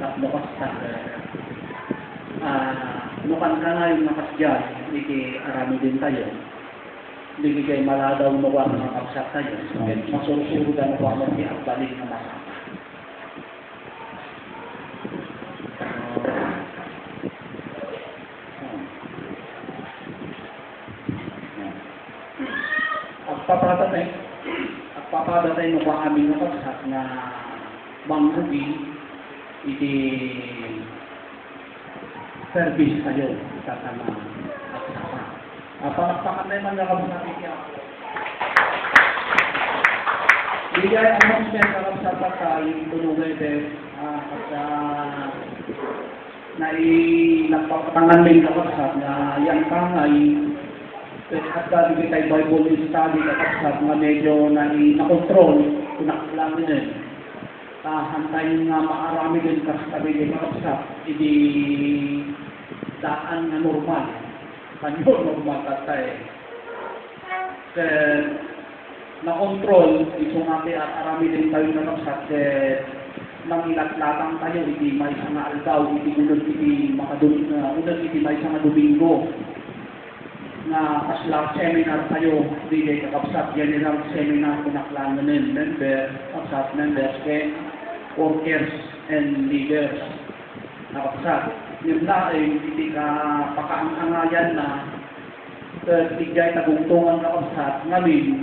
at nakastak. Nukan ka nga yung nakasdyan, hindi arami din tayo. Hindi kayo maladaw nuwa ng nakastak tayo. Masurusuro na nuwa mo at balik na masama. At papadatay mo ba aming nakasat na mangrugi iti service kayo sa sama at sama. Palakpakan na yung mga kabusapin niya. Bigay announcement karap sa patay, tulungay din na nagpapatangan din kapasat na yang tangay at dati tayo Bible study kapasat na medyo na-control kunaklang din. Hantayin nga maarami din kasabi din kapasat hindi daan na normal kanyo normal tatay na-control iso nga at arami din tayo na kapasat nang ilatlatang tayo hindi may isang aldaw hindi unod hindi unod hindi may isang Domingo na kasla seminar tayo hindi kakapsat general seminar kunaklanganin member kapsat members ke workers and leaders nakapsat yun na ay hindi ka pakaangangayan na tigay tagungtungan kapsat ngamin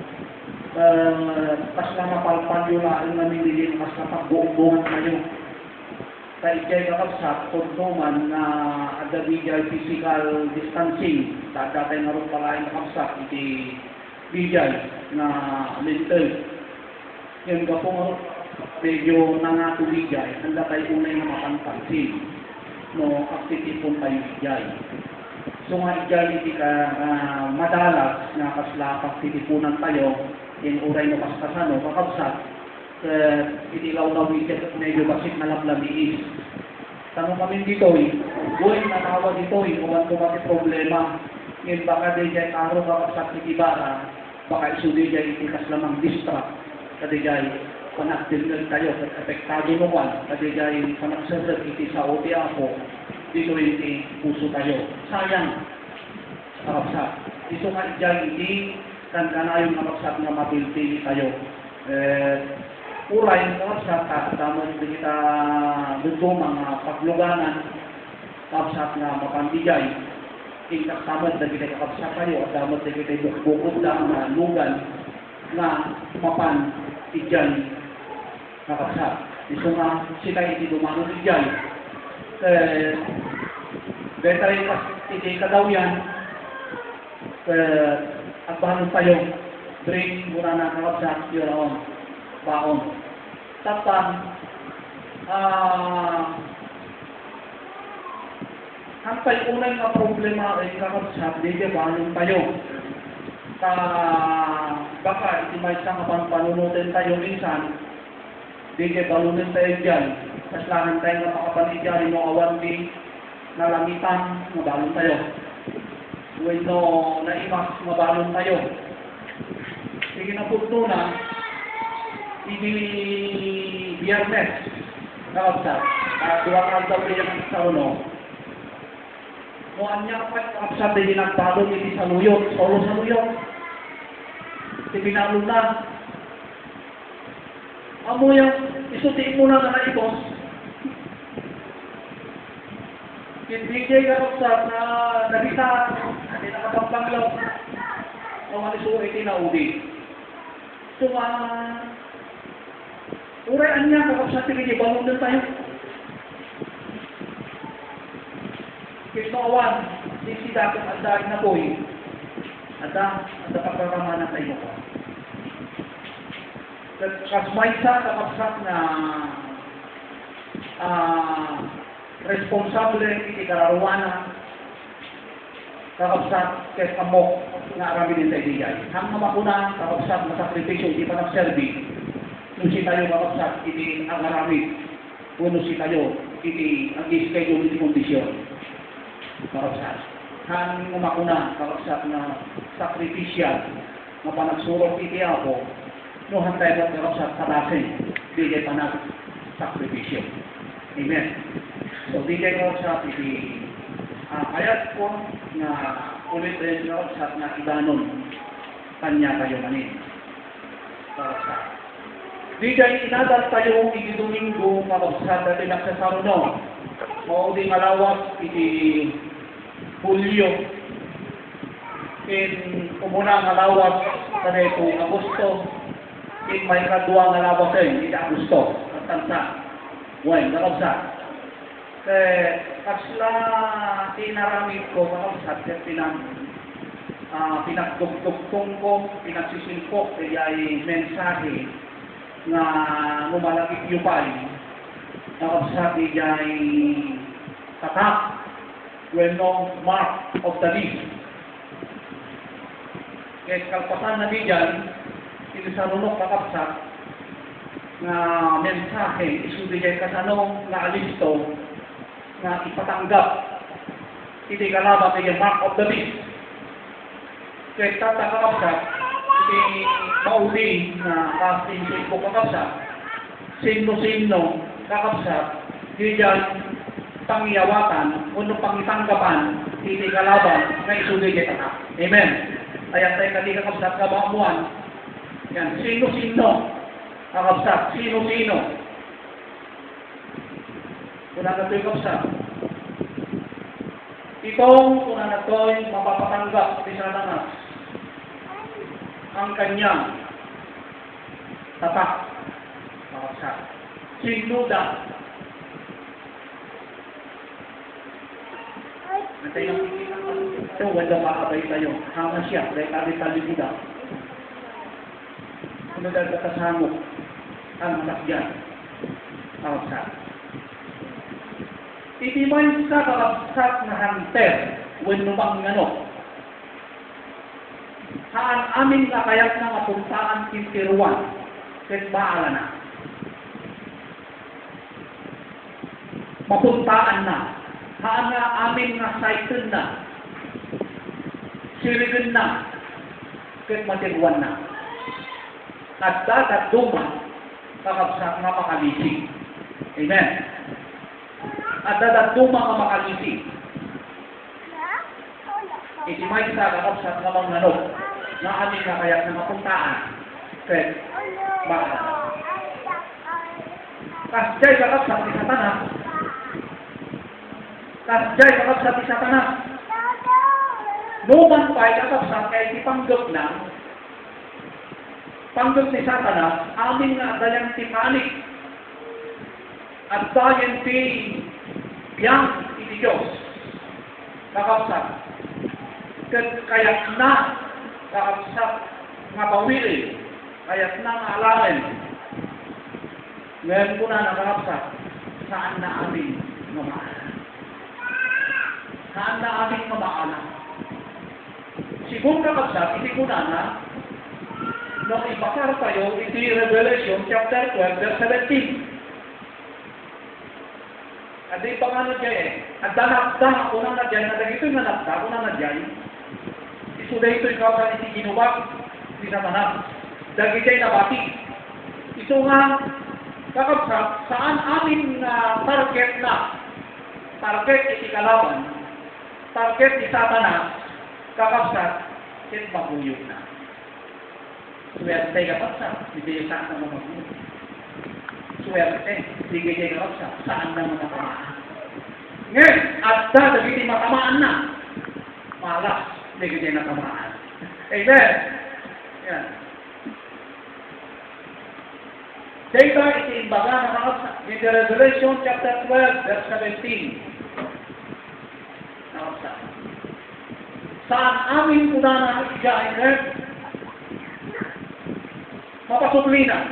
kasla mapalpal yun na ang naminilin kasla pagbuong-buongan kayo kaigay kakapsat kuntungan na agabigay physical distancing tatay nga rin pala yung kakapsat hindi bigay na mental yun ka po medyo nangatubigay handa tayo unay na mapanpansin no aktivipon tayo bigay so nga igay hindi ka madalas na kasla pagtitipunan tayo yung uray na paskasano kakapsat itilaw na wicket medyo basik na lablamiis tanong kami dito buhay na tawa dito kumati problema yun baka di jay karo kakapsat itibara baka isuli jay itikas lamang distract kadi jay panagdilgal tayo apektado naman kadi jay panagserder iti sa OT ako dito iti puso tayo sayang kakapsat iso nga jay iti kan kanayong kakapsat nga mapilpili tayo uray kakapsat tamang kita dito mga pagluganan kakapsat na mapandigay tingkat tamad na kita kakapsat tayo at tamad na kita bukod lang na lugan na mapan igyan kakapsat iso nga sila iti dumano igyan betay iti kadaw yan at bahanon tayo bring muna na kakapsat your own baon. Tapang, ang unay na problema ay kakapsat, hindi bahanon tayo. Baka iti may isang panunutin tayo minsan, hindi balunin tayo dyan. Kaslahan tayo na makapanigyan mo awan di nalamitan, mabalon tayo. When no naimas, mabalon tayo. Sige na punto na, ini Biyernes kakapsat dua kaldaw yung sa uno muan niya kakapsat din nagbalon iti sa luyot solo sa luyot iti pinalon na amo yung isutiin mo na naibos hindi kakapsat na nabisa hindi nakapagpanglaw ang aliso iti na udi so urayan niya kakapsat iti balon din tayo Kristo awan si dapat andarin na boy ada pagkakamanan tayo ko kasmay sa kakapsat na responsable iti kararuana kakapsat kes amok na arami din tayo digay hang mamakuna kakapsat na sakripisyo di pa nagserbi nung si tayo kakapsat iti ang arami puno si tayo iti ang schedule iti kondisyon kakapsat hang mamakuna kakapsat na sakripisyal na panagsurok iti ako no hantay mo kakapsat kalasin bigay panag sakripisyo Amen. So, di kayo sa iti ayat ko na ulit rin sa na ibanon kanya kayo manin. Para sa di kayo inadal tayo iti Domingo kapagsa dati nagsasaruno. Mao di malawak iti Hulyo. In umuna malawak sa ito Agosto. In may kadua malawak kayo iti Agosto. At tansa. Bueno, nakabsa. Kasla tinaramit ko kakabsat at pinagdugtugtong ko, pinagsisilpok kaya ay mensahe na lumalapit yupay kakabsat kaya ay tatak wenong mark of the beast. Kaya kalpasan na diyan inisarunok kakabsat na mensahe isubigay kasanong na alisto na ipatanggap hindi kalaban ng mark of the beast. Kaya tatakakapsat hindi mauli na kasinsin ko kakapsat sino-sino kakapsat hindi dyan pangyawatan o pangitanggapan hindi kalaban na isubigay tatak. Amen. Ayan tayo kali kakapsat kabamuan yan sino-sino kakapsat sino-sino kuna na ito'y kapsa. Itong kuna na ito'y mapapatanggap ni Satanas ang kanyang tatak. Kapsa. Sinuda. Antay lang pikinan ka. Ito, wala maabay tayo. Hama siya. Dahil tali-tali-tali. Kung nagkakasamok ang manakyan. Kapsa. Iti man sa kakabsat na hanter when numang ngano. Haan amin kakayat na mapuntaan kintiruan ket baala na. Mapuntaan na. Haan nga amin nga saiten na. Sirigen na. Ket matiruan na. At dagat duma kakabsat nga makalisig. Amen. At dadaduma ka makalisi. Isimay sa kakapsat na mga nanok na amin na kaya't na mapuntaan. Kaya, baka. Kasjay kakapsat ni Satanas. Kasjay kakapsat ni Satanas. Numan pa'y kakapsat kaya ipanggap na panggap ni Satanas amin na dalang tipanik at dayan ti yang iti Diyos kakapsat kaya't na kakapsat nga bawili kaya't na nga alamin ngayon ko na nakakapsat saan na amin mamaanan saan na amin mamaanan siguro kakapsat iti ko na nung ipakar tayo iti Revelation chapter 12 verse 17. At di pa nga na dyan eh. At danakda ako na dyan, na dagito yung nanakda ako na dyan. Isuda ito yung kausan iti ginuwag, di Satanas. Dagitay na bati. Ito nga, kakapsat, saan amin na target na? Target iti kalaban. Target ni Satanas, kakapsat, ket maguyog na. Swerte kakapsat, hindi yung saan na maguyog. Swerte, hindi kayo kakapsat, saan na matamaan. Ngayon, at dadagitin matamaan na, malas, hindi kayo natamaan. Amen? Yan. Dito, itiimbaga na kakapsat. In the Revelation chapter 12, verse 17. Kakapsat. Saan amin kuna na igain, mapasupli na.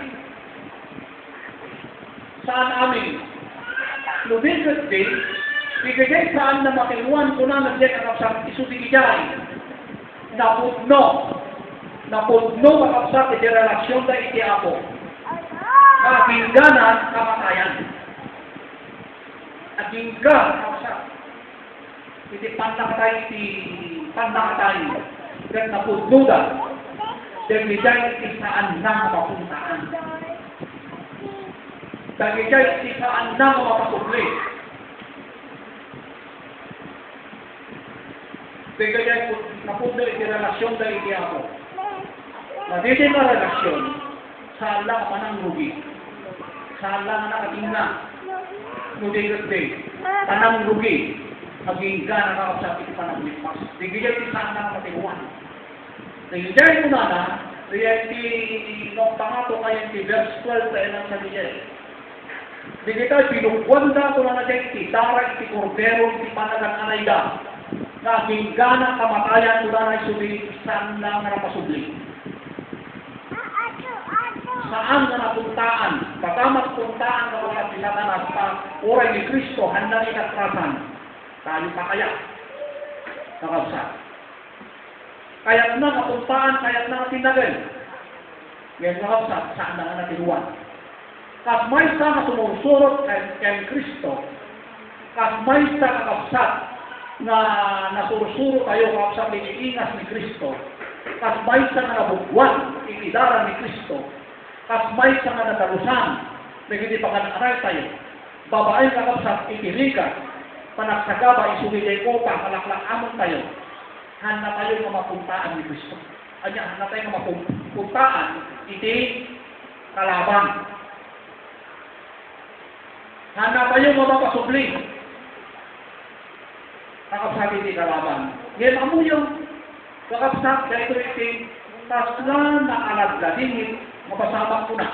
Saan amin? Lumigot din, bigay saan na makiluan ko na nandiyan ang kapsat isubigay. Napudno kakapsat iti relasyon da iti ako. Kapingganan, kamatayan. At hingga, kakapsat. Iti pandakatay. Dan napudno da. Dan bigay iti saan na mapuntaan. Dagijay isaan na mapasubli. Dagijay napundo iti relasyon dahil iti ako. Dito na relasyon, saan lang manang rugi. Saan lang nakatingna. Nuday-gaday. Tanang rugi. Maging ka nakakapsat iti panaglikmas. Dagijay isaan na matihuan. Dagijay ko na Kaya nung pangato kayo ti verse 12 tayo ng sabi niya. Di kita pinugwanda ko na dyan iti darag iti kordero iti panagan-anay da. Na ginggana kamatayan ko na subi saan lang na napasubli. Saan na napuntaan? Pagkamat puntaan na mga pinaganas sa oray ni Kristo handang inatrasan. Tayo pa kaya. Nakabsat. Kaya't na napuntaan, kaya't na tinagal. Ngayon nakapsat, saan na natiruan. Kas may sa kasumusurot kay Kristo, kas may sa kakapsat na nasurusuro tayo kakapsat ni iingas ni Kristo, kas may sa na nabugwan, ikidaran ni Kristo, kas may sa na natalusan, na hindi pagkanaray tayo, babae kakapsat itirikat, panagsagaba isumigay ko pa, kalaklak amon tayo, handa tayo na mapuntaan ni Kristo. Anya, handa tayo na mapuntaan, iti kalaban. Handa tayo na mapasubli. Kakapsat iti kalaban. Ngayon, amo yung kakapsat, kaya ito iti tasla na alagladingit, mapasabak ko na.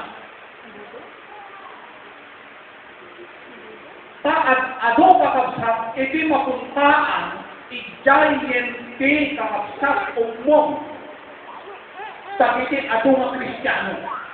Taat, ado kakapsat, iti mapuntaan, ijayin ti kakapsat umong sabitin ato nga Kristiyano.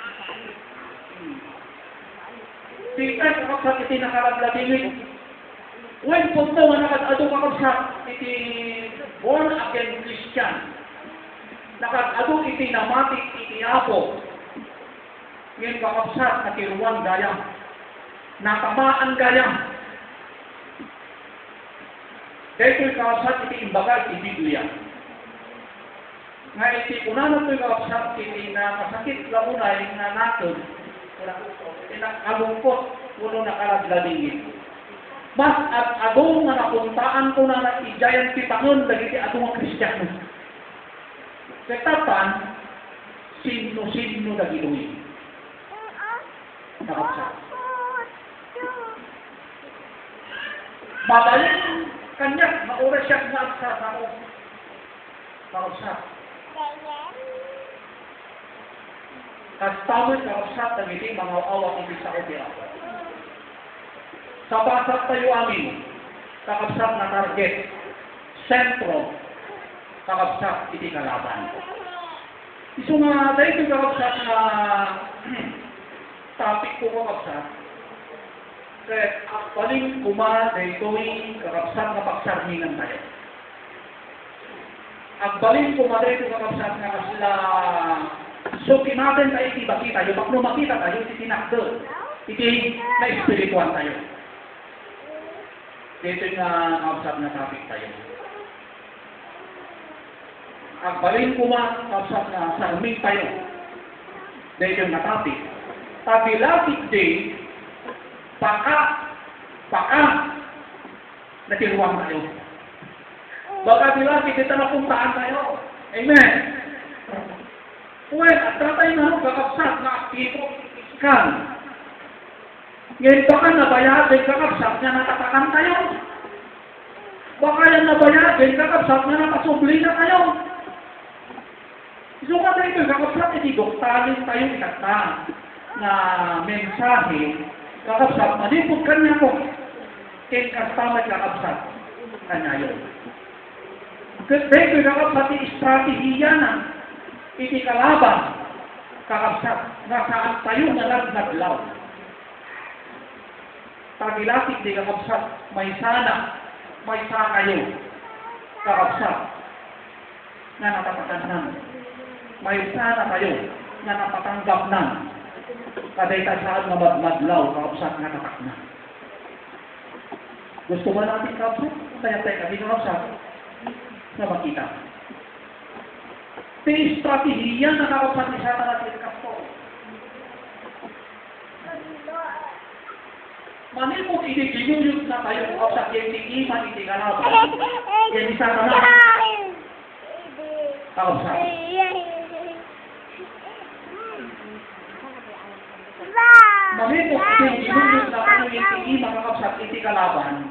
Di ka kakapsat iti nakalagladingit. When punto nga nakad-ado kakapsat iti born again Christian, nakad-ado iti namatik iti apo, ngayon kakapsat nakiruan gayam, natamaan gayam. Dahil ito'y kakapsat iti imbaga iti Biblia. Nga iti unanan ito'y kakapsat iti na masakit launay na natin, kalungkot, puno na kalagladingin. Mas at agong nga napuntaan ko na nag-ijayan pitangon dagiti agong nga Kristiyano. Ketatan, sino-sino dagito'y kakapsat. Madaling kanya, maura siya nga ako. Kakapsat. Kastamot kakapsat na hindi mga awang ibig sa opera. Sa basat tayo amin, kakapsat na target, sentro, kakapsat iti kalaban. Iso nga, dahil ito kakapsat na topic ko kakapsat, kaya paling kuma dito'y kakapsat na pagsarmingan tayo. Ang baling kuma dito kakapsat na kasla suki natin tayo itibaki tayo. Pag makita tayo, itinakdo. Iti na espirituan tayo. Dito yung kakapsat na topic tayo. Ang baling kuma kakapsat na sarming tayo. Dito yung topic. Tabilapit din Paka natiruang tayo. Baka bila kita napuntaan tayo. Amen. Well, at tatay na kakapsat na aktibo kan. Ngayon baka nabayagin kakapsat na natatakan tayo. Baka yan nabayagin kakapsat na napasubli na tayo. So ka tayo kakapsat, iti doktalin tayo ikata na mensahe kakapsat, malipot kanya ko. Kaya kastamat kakapsat. Kanya yun. Dahil kakapsat, strategiya na iti kalaban kakapsat. Nasaan tayo nalagladlaw. Tagilasik di kakapsat, may sana kayo kakapsat na natatakan na. May sana kayo na napatanggap na. Kaday saan na magmadlaw, kakapsat nga tatak na. Gusto ba natin kakapsat? Kaya tayo kami kakapsat na makita. May strategiya na kakapsat ni Satan at Kapto. Manipot ginuyod na tayo sa KTI, maniti ka na ba? Yan isa ka na. Kausap. Manipot ginuyod na tayo KTI, makakausap, iti kalaban.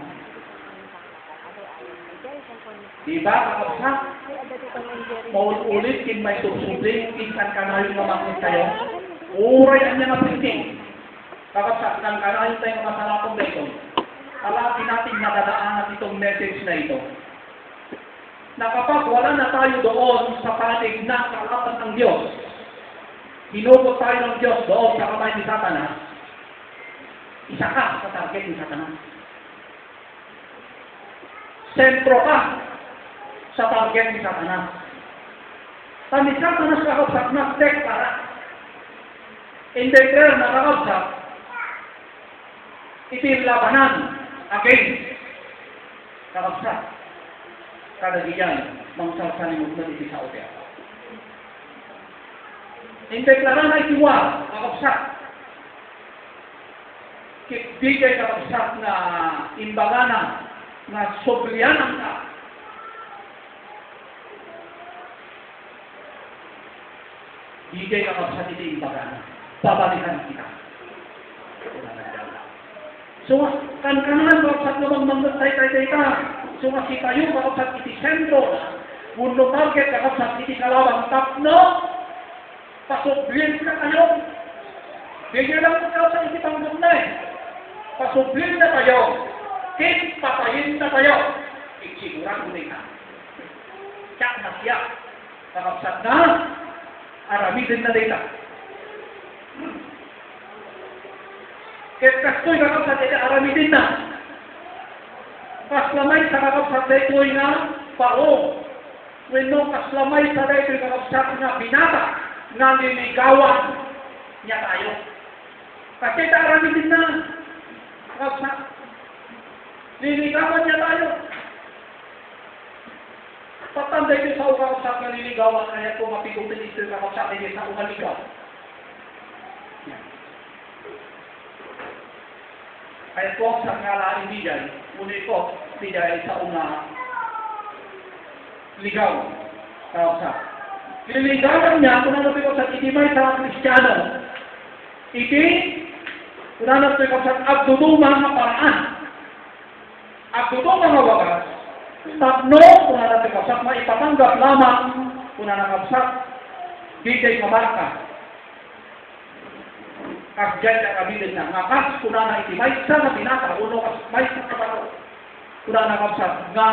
Diba, kakapsa? Maulit-ulit, kin may subsubling, kinsan ka na yung mamakit tayo. Uray ang niya na printing. Kakapsa, kan ka na yung tayo masalapong dito. Palagi natin nadadaanan itong message na ito. Na kapag wala na tayo doon sa panig na kalaban ng Diyos, hinugot tayo ng Diyos doon sa kamay ni Satanas, isa ka sa target ni Satanas. Sentro ka sa target ni Satanas. Kami Satanas kakapsak na tek para. Hindi prayer na kakapsak, ipinlabanan against kakapsak. Kadagiyan, mangsalsalimod na iti sa otel. Hindi prayer na itiwal, kakapsak. Di kay kakapsak na imbagana na sobriyanan ka. Di kay kakapsak iti imbagana. Babalikan kita. So, kan-kanan kakapsak na magmangtay-tay-tay ka. So, makita yung kakapsak iti sentro. Mundo target kakapsak iti kalawang tapno. Pasublin na kayo. Bigyan lang po sa iti panggap na eh. Pasublin na kayo. Patayin na kayo. Iksiguran ko na. Tiyak na tiyak. Kakapsak na. Aramidin na data. Kahit kastoy kakapsak na aramidin na. Kaslamay sa kakapsak na ito'y nga paro. When kaslamay sa ito'y kakapsak na binata. Nga liligawan niya tayo. Kasi aramidin na. Kakapsak. Liligawan niya tayo. Patanday ko sa kakapsak na liligawan, kaya kung mapigutin ito yung kakapsak na sa umaligaw. Kaya po sa ngalain diyan, muli ko, diyan sa ligaw, kakapsak. Liligawan niya, kung ano ko sa itimay sa Kristiyano, kung ano ko sa abdudumang na paraan. Abdudumang mga wagas, tapno, kung ano ko sa maipatanggap lamang, kung ano ko sa bigay mamarka. Kasjay na kabilin na, ngakas, kung ano itimay sa na binata, uno kas may sa kabato, kung ano ko sa nga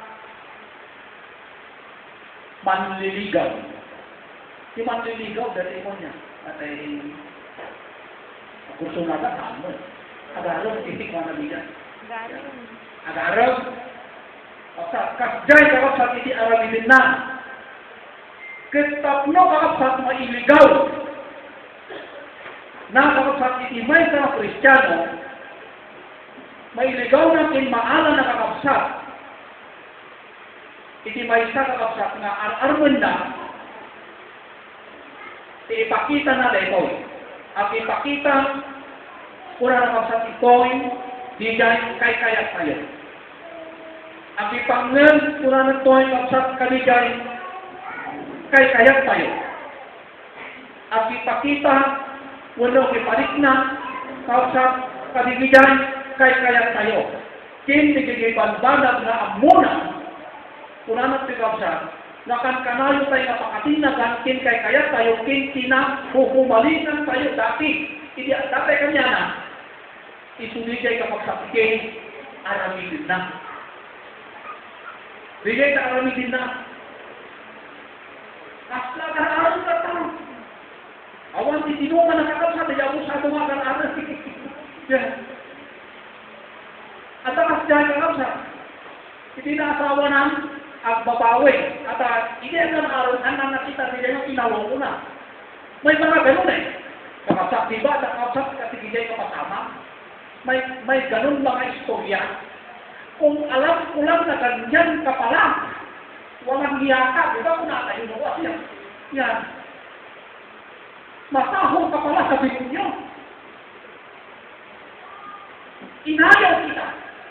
manliligaw. Yung manliligaw, dali mo niya. At ay, kurso na ka, mo. Agarong, itik mo na biyan. Agarong. Kasjay kakapsat iti aramidin na. Kitapno kakapsat mailigaw. Na kakapsat iti may sa Kristiyano, mailigaw na kinmaalan na kakapsat. Iti may sa kakapsat na ar-arman na, ipakita na ito. At ipakita, kung nakapsat ito'y, di dahil kay-kayat tayo. At ipangnan, kung ito'y kapsat kaligay, kay-kayat tayo. At ipakita, kung iparik na, kapsat kaligay, kay-kayat tayo. Kintigigay banbanag na amuna, kung ito'y kapsat, nakan kanayo tayo napakatinagan, kin kay kaya tayo, kin kinahuhumalikan tayo dati. Dati kanya na, isuligay kapag sa pikay, aramidin na. Bigay na aramidin na. Asla ka araw na tayo. Awan titinungan na kakapsa, tayo mo sa tumagal araw. At ang asya kakapsa, hindi na asawa ng agbabawi. At hindi ang araw, ang nakita nila yung inawang ko na. May mga ganun eh. Kakapsak, diba? Kakapsak, kasi hindi ka pasama. May ganun mga istorya. Kung alam ko lang na ganyan ka pala, walang hiya ka, diba? Kung natayo na ko siya. Yan. Masahong ka pala sa bigong nyo. Inayaw kita.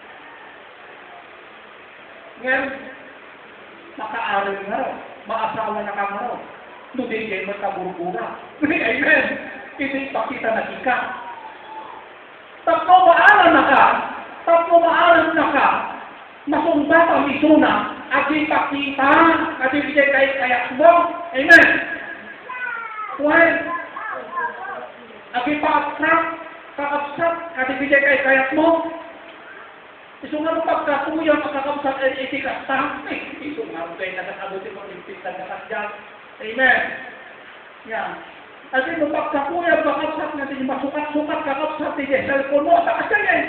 Ngayon, makaaral nga raw, maasawa na ka nga raw. Hindi kayo magkaburgura. Amen. Hindi pakita na ika. Tapos maaral na ka, masumba pa misuna, at ipakita, at ibigay kaya mo. Amen. Well, at ipakap, at ibigay kaya mo. Isungan mo pagkakuya, makakapsat ay itikastang. Isungan mo kayo nakakabuti mo, impitan na kasyan. Amen. Yan. At yung pagkakuya, makakapsat natin, masukat-sukat, kakapsat din, cellphone mo, takasyan yan.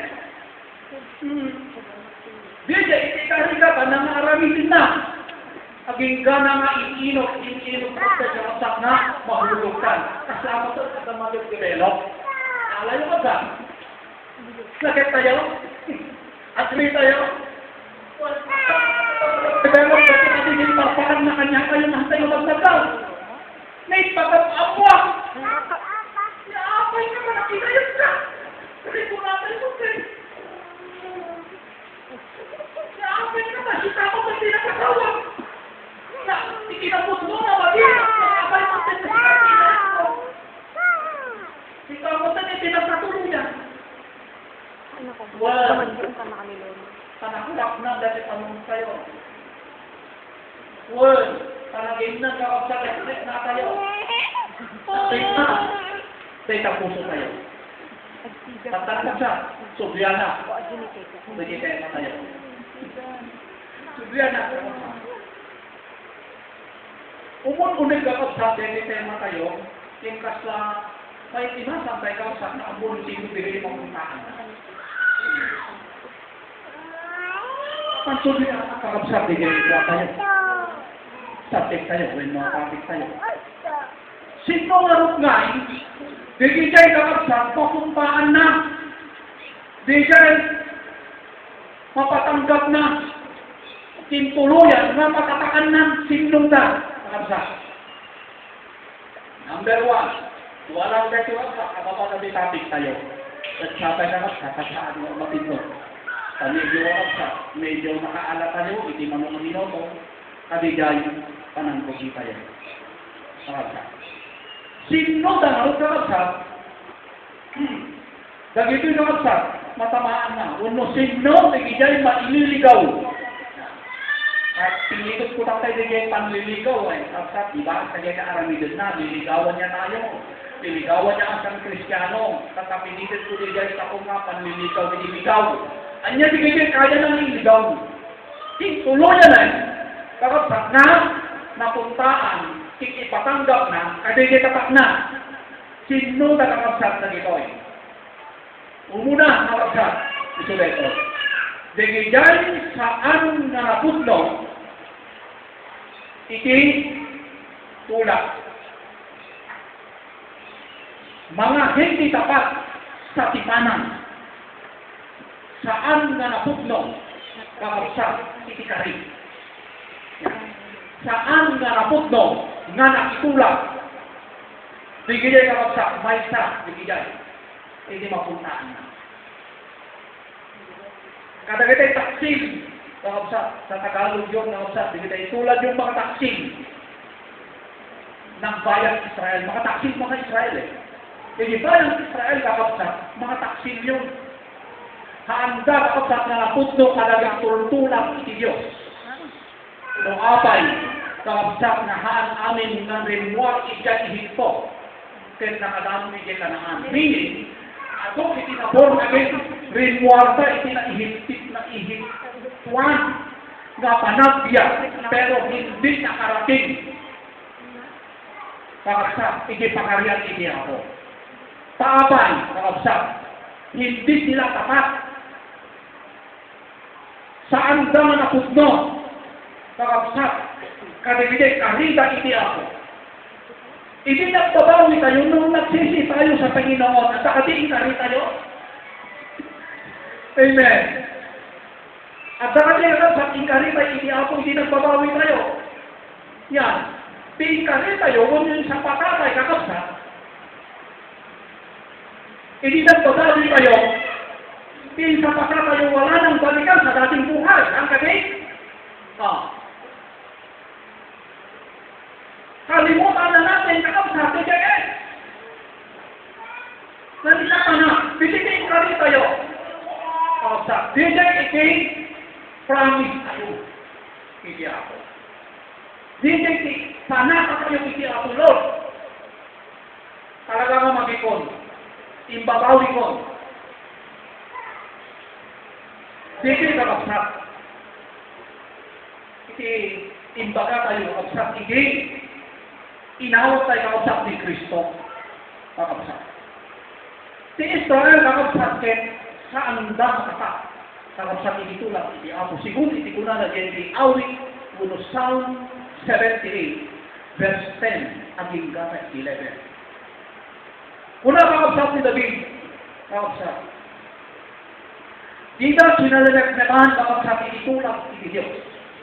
Dia itikari ka pa, nangaramitin na. Aging ka na nga, inok ka sa kakapsat na, mahulog ka. Kasama sa mag-develop. Alayo ka ba? Sakit tayo? At may tayo, pero kasi natin yung papakan na kanya kayo na tayo magnagaw. May pagkakapwa. Naapay ka ba, nakinayos ka. Kasi kung natin mo kayo. Naapay ka ba, kita ko sa tinakasawa. Na, ikinapos mo na maging. Naapay mo sa tinakasawa. Kita mo sa tinakatuluyan. Well, panakulak na dati tanong kayo. Well, panagin na kakapsagat na tayo. Stay na. Stay na puso tayo. Pagtanong siya, Subyana. Pwede kayo na tayo. Subyana. Umun-unig kakapsagat na tema tayo. Tingkas sa may tinasantay kakapsagat na abon sino bigay mong puntaan. Pansulit ang kakapsat, bigay ito tayo. Subject tayo, when mga topic tayo. Sino nga root nga, bigay kayo kakapsat, papuntaan na. Bigay, mapatanggap na. Tintuluyan, mapatakan na. Sinong na, kakapsat. Number 1, walang katuwa sa kapapagabi topic tayo. At sabay na kakasaan mo mapindot. Medyo nakaalat tayo, hindi man mo minuto, kadigay, panangkogi tayo. Kakasaan. Sino dangarot kakasaan? Dagito yung kakasaan, matamaan na. Uno, sino, nagigay maililigaw. At pinigot ko lang tayo nagigay panliligaw. Kakasaan, diba? Kaya kaaramidin na, liligawan niya tayo. Liligawan niya ang isang Kristiyano. Katapinitin ko nagigay sa kung nga panliligaw, nililigaw. Anya bigay kaya nang iligaw. Tuluyan na kakapsat na napuntaan, ipatanggap na, kadigay tapak na. Sino na kakapsat na ito eh? Umuna kakapsat, isulit ko. Digigay saan na naputlo, tulak. Mga hindi tapat sa tipanan. Saan nga naputlo, kakapsat, itikari. Saan nga naputlo, nga nakitulak, bigay kakapsat, may sa, bigay. Hindi mapuntaan na. Kadagitay taksin, kakapsat, sa Tagalog yung kakapsat, bigay tulad yung mga taksin ng bayan Israel. Mga taksin mga Israel eh. Hindi bayan Israel kakapsat, mga taksin yun. Haanda kakapsat na naputlo kalagang tultulang iti Diyos. Nung apay, kakapsat na haan amin ng remuar ija ihito. Kaya nakadami iti kanaan. Meaning, ato iti na born again, remuar ta iti na ihituan nga panagbiya, pero hindi nakarating. Kakapsat, iti pakarian iti ako. Paapay, kakapsat, hindi sila tapat. Saan daw naputno? Kakapsat, kadigigay, karida iti ako. Hindi nagbabawi tayo nung nagsisi tayo sa Panginoon at saka di ikari tayo. Amen. At saka di kakapsat, ikari tayo iti ako, hindi nagbabawi tayo. Yan. Di ikari tayo, kung yung sa patatay, kakapsat, hindi nagbabawi tayo, Pinsa pa ka kayo wala nang balikan sa dating buhay. Ang kami? Kalimutan na natin kakapsa, DJS. Nandita ka na, bisitin ka rin tayo. Kakapsa, DJ, iking, promise tayo. Hindi ako. DJ, sana ka kayo hindi ako, Lord. Talaga nga mag-ikon. Imbabawi ko. DJ, kakapsa. Iti, imbaga tayo, kakapsa, iking. Inawag tayo kakapsa ni Kristo. Kakapsa. Si Israel kakapsa sa anda kata. Kakapsa iti lang, iti apo. Sigun iti kuna na dyan di awit uno Psalm 78 verse 10 aging gata 11. Una kakapsa ni David. Kakapsa. Dida sinalalag naman kakapsa iti tulak iti Diyos.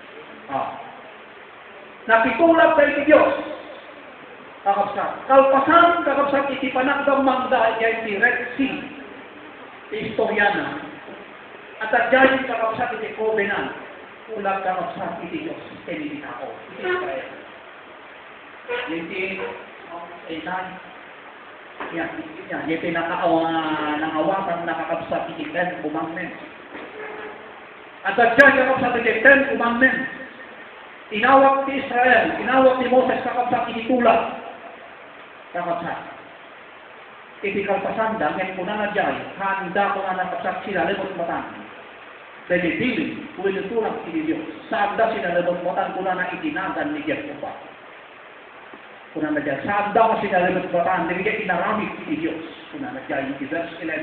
Nakitulak sa iti Diyos. Kakapsa. Kalpasan, kakapsa, iti panagdang mangda, yan si Red Sea, Historiana. At adyan, kakapsa, iti Covenant, ulag kakapsa, iti Diyos, iti tao, iti Israel. Iti, Etan, yan, iti nangawatan, nakakapsa, iti Ten Commandments. At adyan, kakapsa, iti Ten Commandments. Inawag ti Israel, inawag ni Moses, kakapsa, iti tulak. Kakapsa. Iti kalpasan da, ngayon po na nadjay, handa ko na nakapsak sila lebot matan. Dahil dili, kung inutulang iti Diyos, saan da sila lebot matan ko na itinagan ni Diyos ko pa. Kung na nadjay, saan da ko sila lebot matan, hindi ka inaramit iti Diyos. Kung na nadjay, iti verse 11.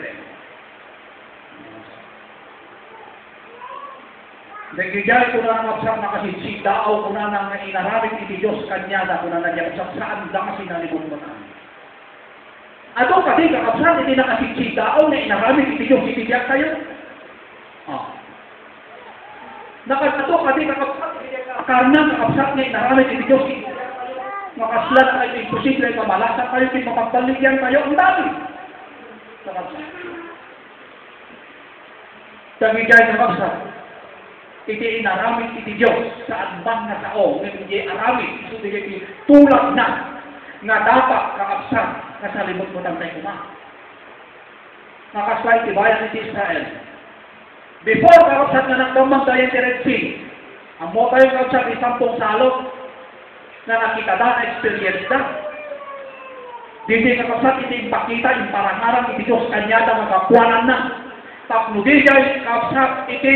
Nagigay ko na nakapsak na kasi si daaw ko na nang inaramit iti Diyos kanyada ko na nadjay, saan da kasi nalibot matan. Ato pati kakapsat, hindi nakasiksita o na inaramit iti Diyos, itibiyak tayo. Ato pati kakapsat, karena kakapsat na inaramit iti Diyos, makaslan kayo, imposible, kamalasan kayo, mapagbaligyan kayo, ang dami. Kakapsat. Dagigay kakapsat, iti inaramit iti Diyos, saan bang na sao, hindi aramit, ito iti tulad na, nga dapat kakapsat, nasa libot mo tayo kuma. Nakaslide tibayan ni Israel. Before kakapsat na nagdamang tayo yung Red Sea, ang mo tayo kakapsat ni Sampung Salot na nakita na, na-experience na. Hindi kakapsat iti ipakita, yung parangarang iti Diyos kanyada makakuanan na. Tapnudigay kakapsat iti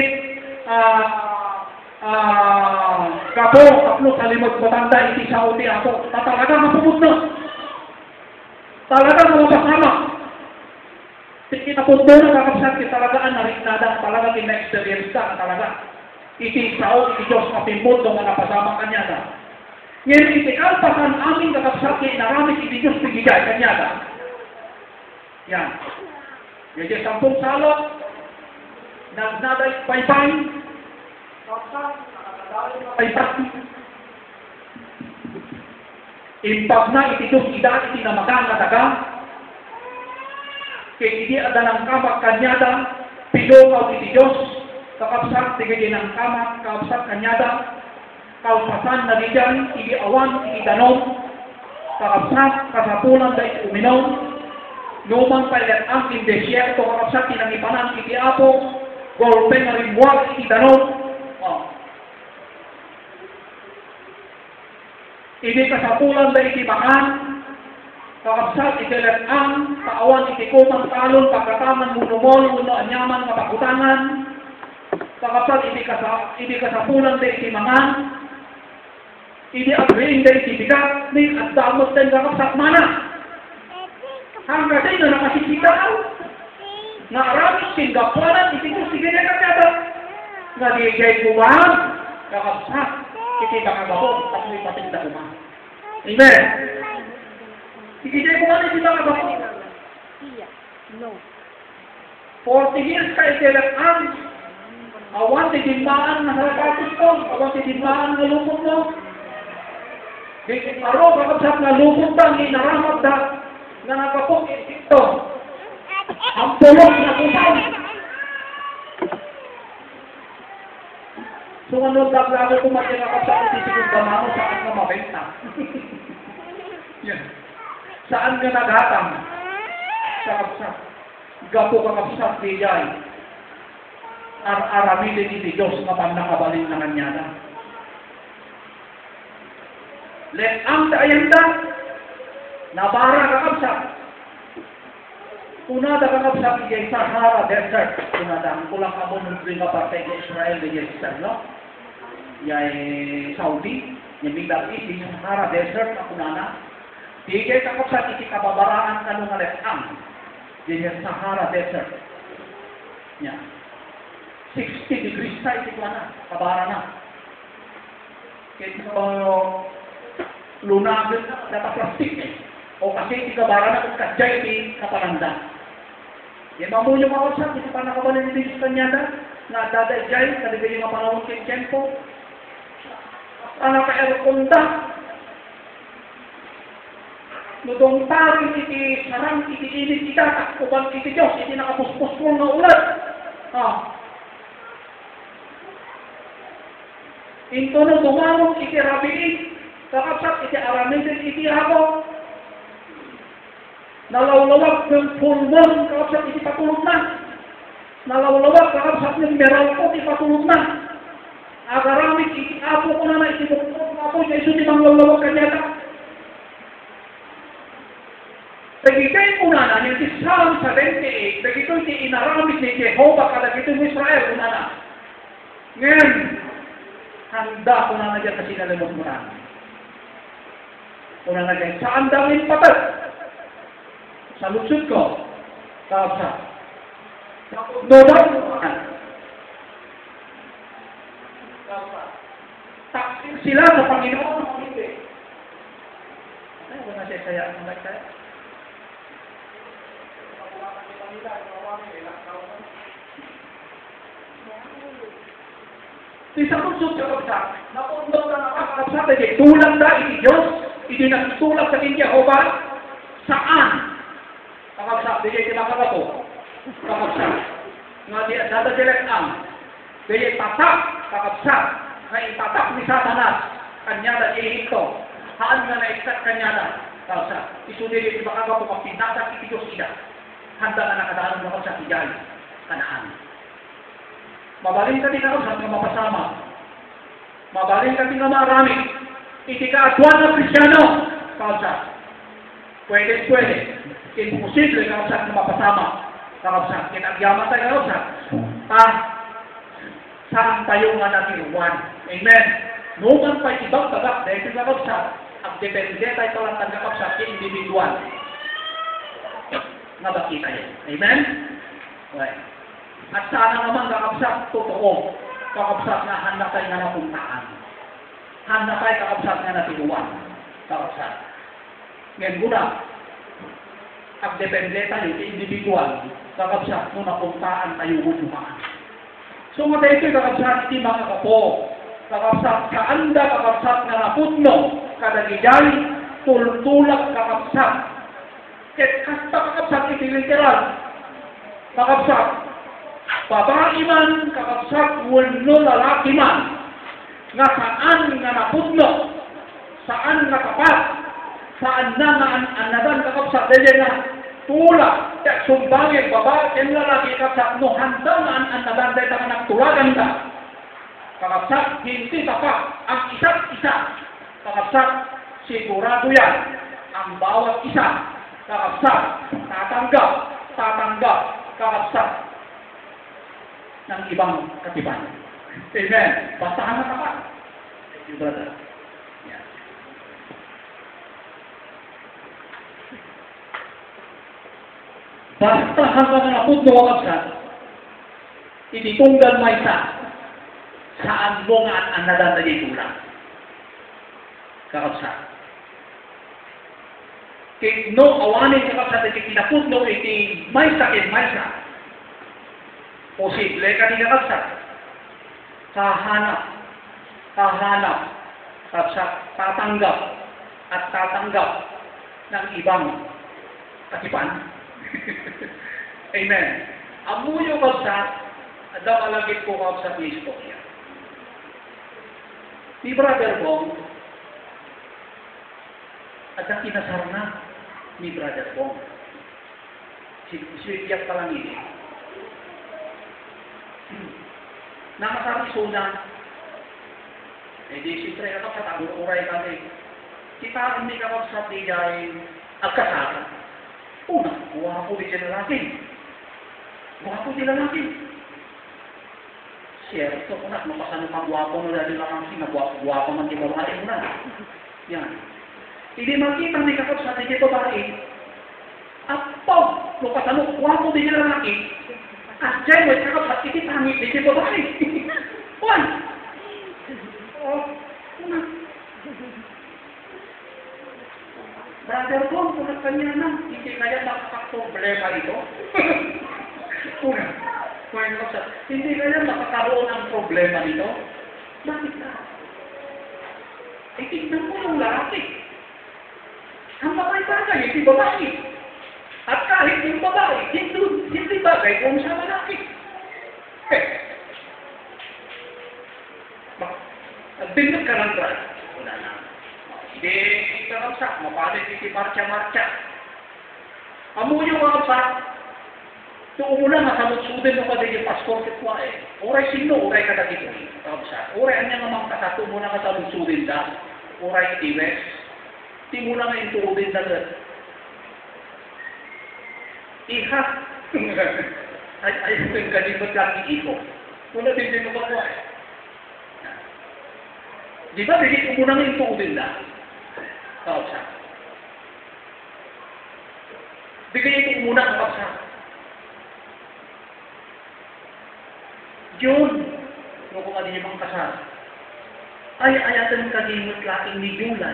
kaplo sa limot matanda iti Saudi ako. Talaga mapumot na. Talaga mapasama. Kita punto na kakapsat kita talagaan nariknada. Talaga ina-experience ka talaga. Iti Saudi, iti Diyos mapimpot na napasama kanyada. Ngayon iti kalpasan aming kakapsat na inaramit iti Diyos pigigay kanyada. Yan. Yung sampung salot, nagnaday paypay, kakapsat, paypay. Imbag na iti Diyos ida iti namagang na daga. Kaya iti adalang kamak kanyada, pilokaw iti Diyos, kakapsat, tigay ng kamak, kakapsat kanyada, kalpasan na diyan, iti awan, iti danom, kakapsat, kasapulan da iti uminom, lumang pailat ang desierto, kakapsat, tinangipanan iti apo, golpe na rimwag iti danom. Ini kasapulan da iti makan, kakapsat iti letang, kaawan iti kumang talon, pagkataman munumol, muno anyaman, kapakutangan, kakapsat iti kasapulan da iti mangan, iti agriin da iti bigat, ni at damot din kakapsat mana. Hanggang din na nakasisitaw, na aramit singgapuanan, iti kusigay na kakata, nga digay kumang, kakapsat, iti kakabahon, tapos ipatinda kumang. Amen. Ikijay ko man iti kakabahon. No. 40 years ka itilakan. Awan ti dinmaan na harapatos ko. Awan ti dinmaan na lumot mo. Dikit aro, kakabsat na lumot ba, ni naramat da, na nakapok ito. Ang pulong na kusaw. Sumunod daglago ko magkakapsa itisigong gamano saan ka mabenta. Yan. Saan ka naghatang? Sa kapsat. Gapo ka kapsat bigay. Aramidin iti Diyos nga pandakabalin na kanyada. Let ang taayanda. Nabara ka kapsat. Kunada ka kapsat iti Sahara Desert. Kunada ang kulang amo ng nga partay ng Israel di Israel, no? Yay Saudi. Yung Middle East, yung Sahara Desert na kunana. Tigay ka kapsat iti kababaraan ka nung let ang. Yung Sahara Desert. Yan. 60 degrees tayo ito na, kabara na. Kaya ito lunagin na, dapat plastic eh. O kasi ito kabara na kung kadyay ito kapalanda. Yan mamunyo mga usap, ito pa nakabalin din sa kanyada, na dadadyay, kaligay yung mga panahon kay Tiempo. Anak ka erokunda. Nudong tarin iti sarang iti init ita, takubang iti Diyos, iti nakapuspos mo nga ulat. Ito na dumamong iti rabiin, kakapsat iti aramidin iti ako. Nalawlawag ng pulmon, kakapsat iti patulog na. Nalawlawag, kakapsat ng meralko, iti patulog na. Agaramit iti apo ko na iti bukod apo, niya iso di mang lawlawag kanyata. Pagitay ko na yung Psalm 78, pagito iti inaramit ni Jehovah kada ito ng Israel, unana. Ngayon, handa ko na dyan kasi nalimot mo na. Una na dyan, saan dangin patag? Sa lutsud ko, kapsa. Nodang mo ka. Kapsa. Taksin sila sa Panginoon ng hindi. Ay, wala siya saya. Ang nagkaya. Di sa kusog sa kapsat, napundot na nakakapsat, ay tulang na iti Diyos, iti nagtulak sa king Jehovah, saan? Kakapsat, di kayo kinakagato, kakapsat. Nga di dadadilag ang, di tatak, kakapsat, na itatak ni Satanas, kanyada Ehipto, haan nga na-extat kanyada, kakapsat. Isudi di makagato, kapinatak iti Diyos ida, handa na nakadaan mo sa tijay, kanaan. Mabaling ka din ako sa mga mapasama. Mabaling ka din na marami. Iti kaatuan ng Kristyano. Kausap. Pwede. Imposible kausap na mapasama. Kausap. Kinagyaman tayo kausap. Saan tayo nga natiruan? Amen. Numan pa ibang tagap. Dahil ito kausap. Ang depende tayo palang tagakapsap yung individual. Nabakita yun. Amen? Okay. At sana naman kakapsat, totoo, kakapsat na handa tayo na napuntaan. Handa tayo kakapsat na natiluan. Kakapsat. Ngayon guna, ang depende tayo, individual, kakapsat no napuntaan tayo hukumaan. So nga tayo ito'y kakapsat, iti mga kapo, kakapsat, kaanda kakapsat na naputno, kadagigay, tultulak kakapsat. Ket kasta kakapsat, iti literal, kakapsat, babae man, kakapsat, wano lalaki man, nga saan nga napudno, saan nga kapat, saan na nga anadan kakapsat, dahil na tulak, kaya sumbangin, babae, and lalaki kakapsat, no handa nga anadan, dahil na nagtulagan ka. Kakapsat, hindi tapat, ang isa't isa, kakapsat, sigurado yan, ang bawat isa, kakapsat, tatanggap, kakapsat, ng ibang katipan. Amen. Bastahan na tapat. Thank you, brother. Yeah. Basta hanggang napod mo ang kapsat, ititunggal mo isa, saan mo nga ang nadadali tulang. Kakapsat. Kaya no, awanin ka kapsat, iti pinapod mo, iti maysa. Posible ka din kakapsat. Kahanap, kapsat, tatanggap ng ibang katipan. Amen. Amuyo kapsat, ada malagit ko kapsat ni istorya. Ni Brother Bong, at ang kinasar na ni Brother Bong. Siyempre pa lang ini. Nakasari suna. Eh di siyempre ako sa taguray kami. Kita hindi ka sa tigay agkasara. Una, guwapo di sila lalaki. Guwapo di lalaki. Siyerto ko na, mapasano pa guwapo na dahil lalaki na guwapo man di babae mo na. Yan. Hindi makita ni kakap sa tigay babae. Apaw! Mapasano, guwapo di sila lalaki. At dyan, may kakap sa tigay pangit di sila babae. Juan! Oh, una. Brother Bong, kung kanya na, hindi kaya makakaproblema ito. Una, hindi kaya makakaroon ng problema nito. Bakit na? Eh, tignan mo yung lalaki. Ang bagay-bagay, hindi babae. At kahit yung babae, hindi bagay kung sa lalaki. Eh, binod ka lang, brad. Una na. Di, ikarapsak, mapalit iti marcha-marcha. Amo yung kapsak, doon mo lang masalutsutin mo ka din yung passport at wa eh. Oray sino, oray ka dagito eh. Kapsak. Oray anya nga mga kasato mo na masalutsutin da. Oray iwes. Di mo lang yung tuudin da. Iha. Ay, yung ganibot lang iiko. Wala din mo ba wa eh. Di ba, bigit mo muna yung tuudin na? Kapsa. Bigay mo muna ang kapsa. Yun, kung kung ano yung mga kasal. Ay, ayatan ng kadimot laking ni Yulan.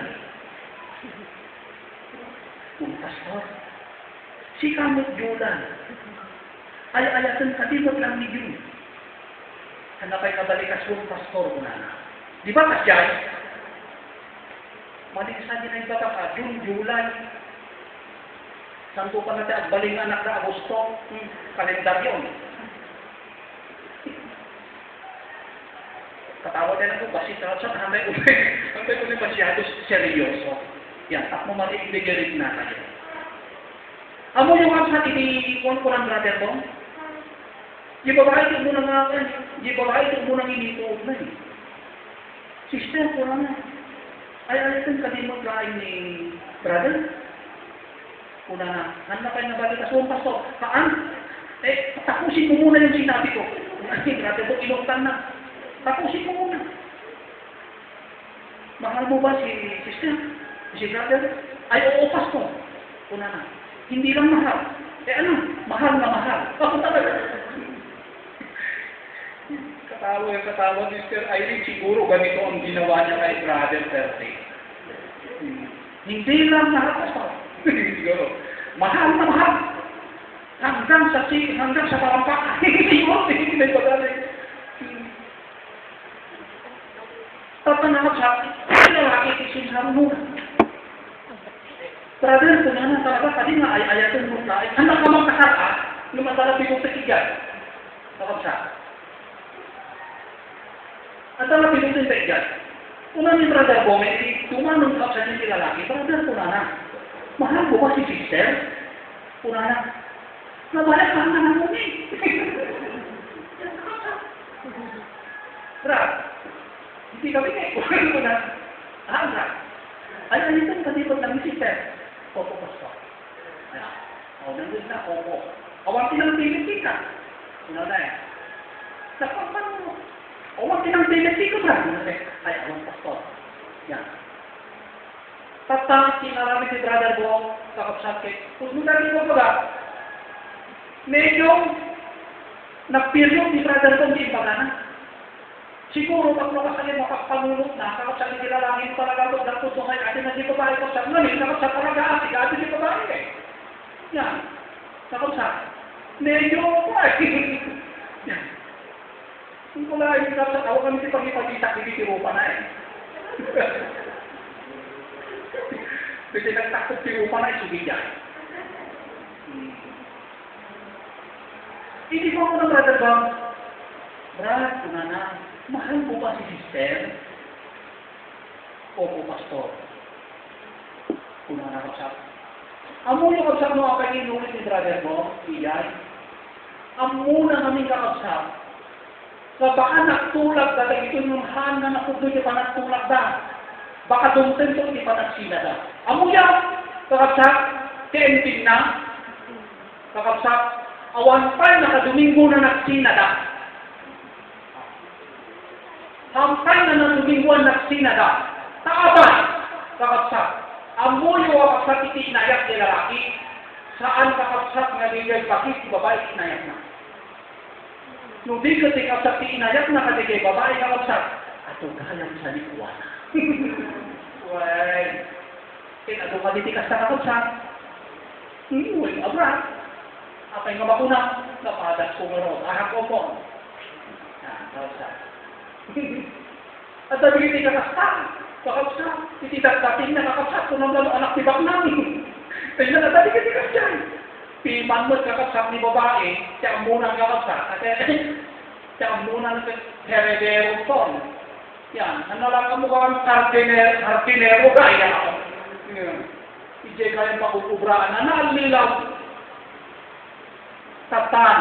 Kung pastor. Si Kamot Yulan. Ay, ayatan kadimot lang ni Yun. Hanapay nabalikas yung pastor ko na. Di ba kasyay? Maligsan din ang iba ka, June, July. Santo pa natin at baling anak na Agosto, kalendar yun. Katawa din ako, basi sa hangay ulit masyado seryoso. Yan, tak mo maligilig na kayo. Amo yung kapsat, iti-ikon ko ng brother ko. Di babae ito mo nang inituod na eh. Sister, ko na. Ay, alitin ka din mag-lain ni brother. Una na. Handa kayo na balik. Asong pastor. Kaan? Eh, tapusin mo muna yung sinabi ko. Ay, brother ko, inoktan na. Tapusin mo muna. Mahal mo ba si sister? Si brother? Ay, oo, pastor. Una na. Hindi lang mahal. Eh ano? Mahal na mahal. Ako talaga. Katawa ni Mr. Irene, siguro ganito ang ginawa niya kay Brother Perry. Hindi lang mahal pa. Siguro. Mahal na mahal. Hanggang sa parampak. Siguro, hindi na pagdali. Tatanakot sa akin. Ay, lalaki isinharo mo. Brother, kung na talaga, pati nga ayatin mo na. Handa ka magkasal, lumadala pinong sa kigat. Takot sa akin. At ang napinutin sa iyan, una ni Brother Bong, tumanong ka sa hindi lalaki, brother, una na. Mahal ko ba si sister? Una na. Nabalak ka na naman eh. Brad, hindi kami kayo. Una na. Brad. Ay, alitan ka dito ng sister. Opo, pastor. Nandun na, opo. Awanti ng pinipin ka. Una na eh. Napapan mo. Huwag tinang pinagsi ko ba? Ay, awang pastor. Yan. Tapos, kinarami si Brother Bong, kakapsakit. Kung muna ko ba? Medyo, nagperiod ni Brother Bong di impagana. Siguro, pag makasali makapangulot na, kakapsakit nila langin talaga ito, dahil ito ngayon, atin na di babae ko sa ngayon, kakapsak talaga asik, atin di babae eh. Yan. Kakapsak. Medyo, yan. Kung wala yung kapsat, ako kami si pag-ipag-itak, hindi tirupa na eh. Kasi nagtakot tirupa na, isugidya. Hindi ko ako ng brother Bong. Brad, na, mahal mo ba si sister? Opo, pastor. Kung nakakapsap. Amo yung kapsap mo ang inulit ni brother mo, iyay. Amo na kaming kakapsap. Baka nagtulak na ito yung han na nakudo yung panagtulak na. Baka dumten ito yung panagsina na. Amo yan, kakapsap, keenting na. Kakapsap, awan pa nakadomingo na nagsina na. Hampay na nadominguan nagsina na. Taabay, kakapsap. Amo yung kakapsap iti inayak ni lalaki. Saan kakapsap nga nilay bakit si babae inayak na. Nung di ka kakapsap iti inayak na katigay babae kakapsap. Ato galang sa likuan. Well, ato ka ditikas na kakapsap. Well, abra. Apay nga makunang, napadas ko nga ron. Ahak ko po. Kakapsap. At sabi iti kakapsap. Kakapsap, ititas-tating na kakapsap, kung naman anak ni bak namin. Kaya na tadi katikas dyan. Piman mo't kakapsap ni babae, siya muna kakapsap. At siya muna heredero ton. Yan, ano lang ang mukhang hardinero gaya ako. Hindi kaya makukubraan na nalilaw. Tatan.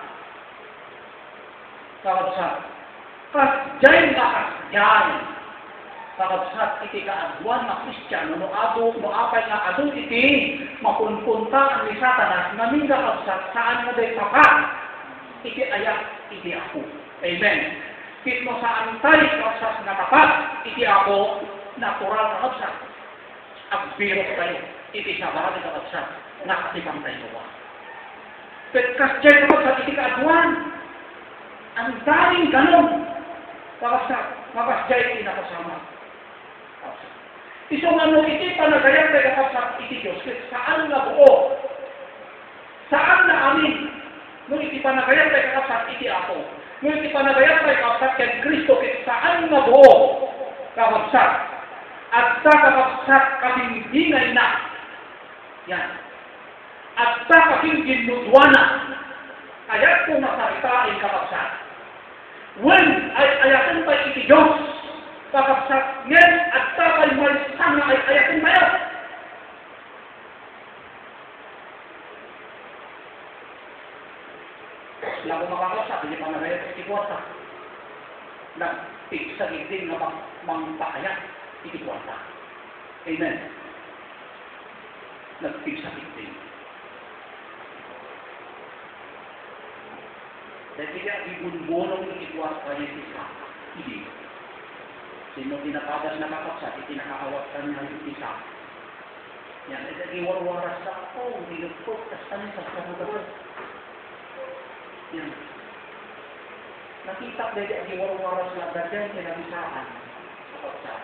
Kakapsap. Kasjay kakasjay. Kakapsat iti kaaduan na Kristiyano no apay nga adun iti mapunpunta ang ni Satanas na minga kakapsat saan mo day tapat iti ayak iti ako. Amen. Kit mo saan tayo kakapsat na tapat iti ako natural kakapsat. Agbiro tayo iti sabari kakapsat nakatipang tayo ba. Ket kasjay kakapsat iti kaaduan ang daming ganon kakapsat makasjay iti nakasama. Isang ano iti panagayang tayo kakapsat iti Diyos. Saan na buo? Saan na amin? Nung iti panagayang tayo kakapsat iti ako. Nung iti panagayang tayo kakapsat kay Kristo. Saan na buo? Kakapsat. At sa kakapsat kabingbingay na. Yan. At sa kabingbinudwana. Kaya kung masaritain kakapsat. When ayatin tayo iti Diyos. Kakapsat ngayon at tapay malisang na ay ayatin tayo. Lago makakapsat, hindi pa nagayat sa ikikuwata. Nagpigsagig din na mangpakayat ikikuwata. Amen. Nagpigsagig din. Dahil kaya ibunbunong ikikuwata yung isa. Hindi. Sino pinapagas na kakapsat, itinakaawat ka niya yung isa. Yan, iwarwaras ka ako, nilugpot, tas tanin sa kamugat. Yan. Nakita ko dahil iwarwaras na ganyan, pinabisaan. Kakapsat.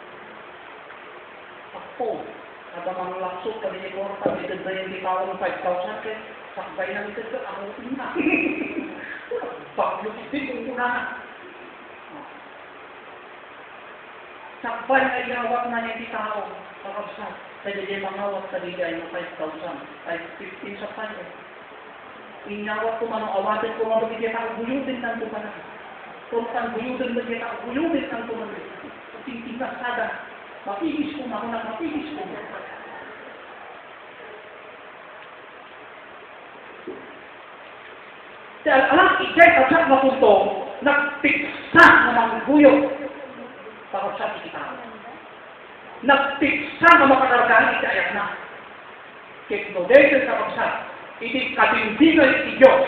Ako, kada mga laksok, kada yung kwarta, bigad na yung likawang 5,000, kaya sakbay na nito, ang utin na. Baklo din kung una. Sakbay na iawat na niya di tao. Kakapsat. Kaya di mangawat sa digay ng 5,000. Ay 15 sa tayo. Inyawat ko manong awatin ko manong di tao buyudin ng tumanan. Kung ang buyudin na di tao buyudin ng tumanan. Tingtigas sada. Mapigis ko manong mapigis ko. Dahil alam, ijay kapsat na punto, nagpiksa na mga buyod. Kakapsat iti tao. Nagpiksa na makakargahan iti ayat na. Keknodesin kakapsat, iti katindigan iti Diyos.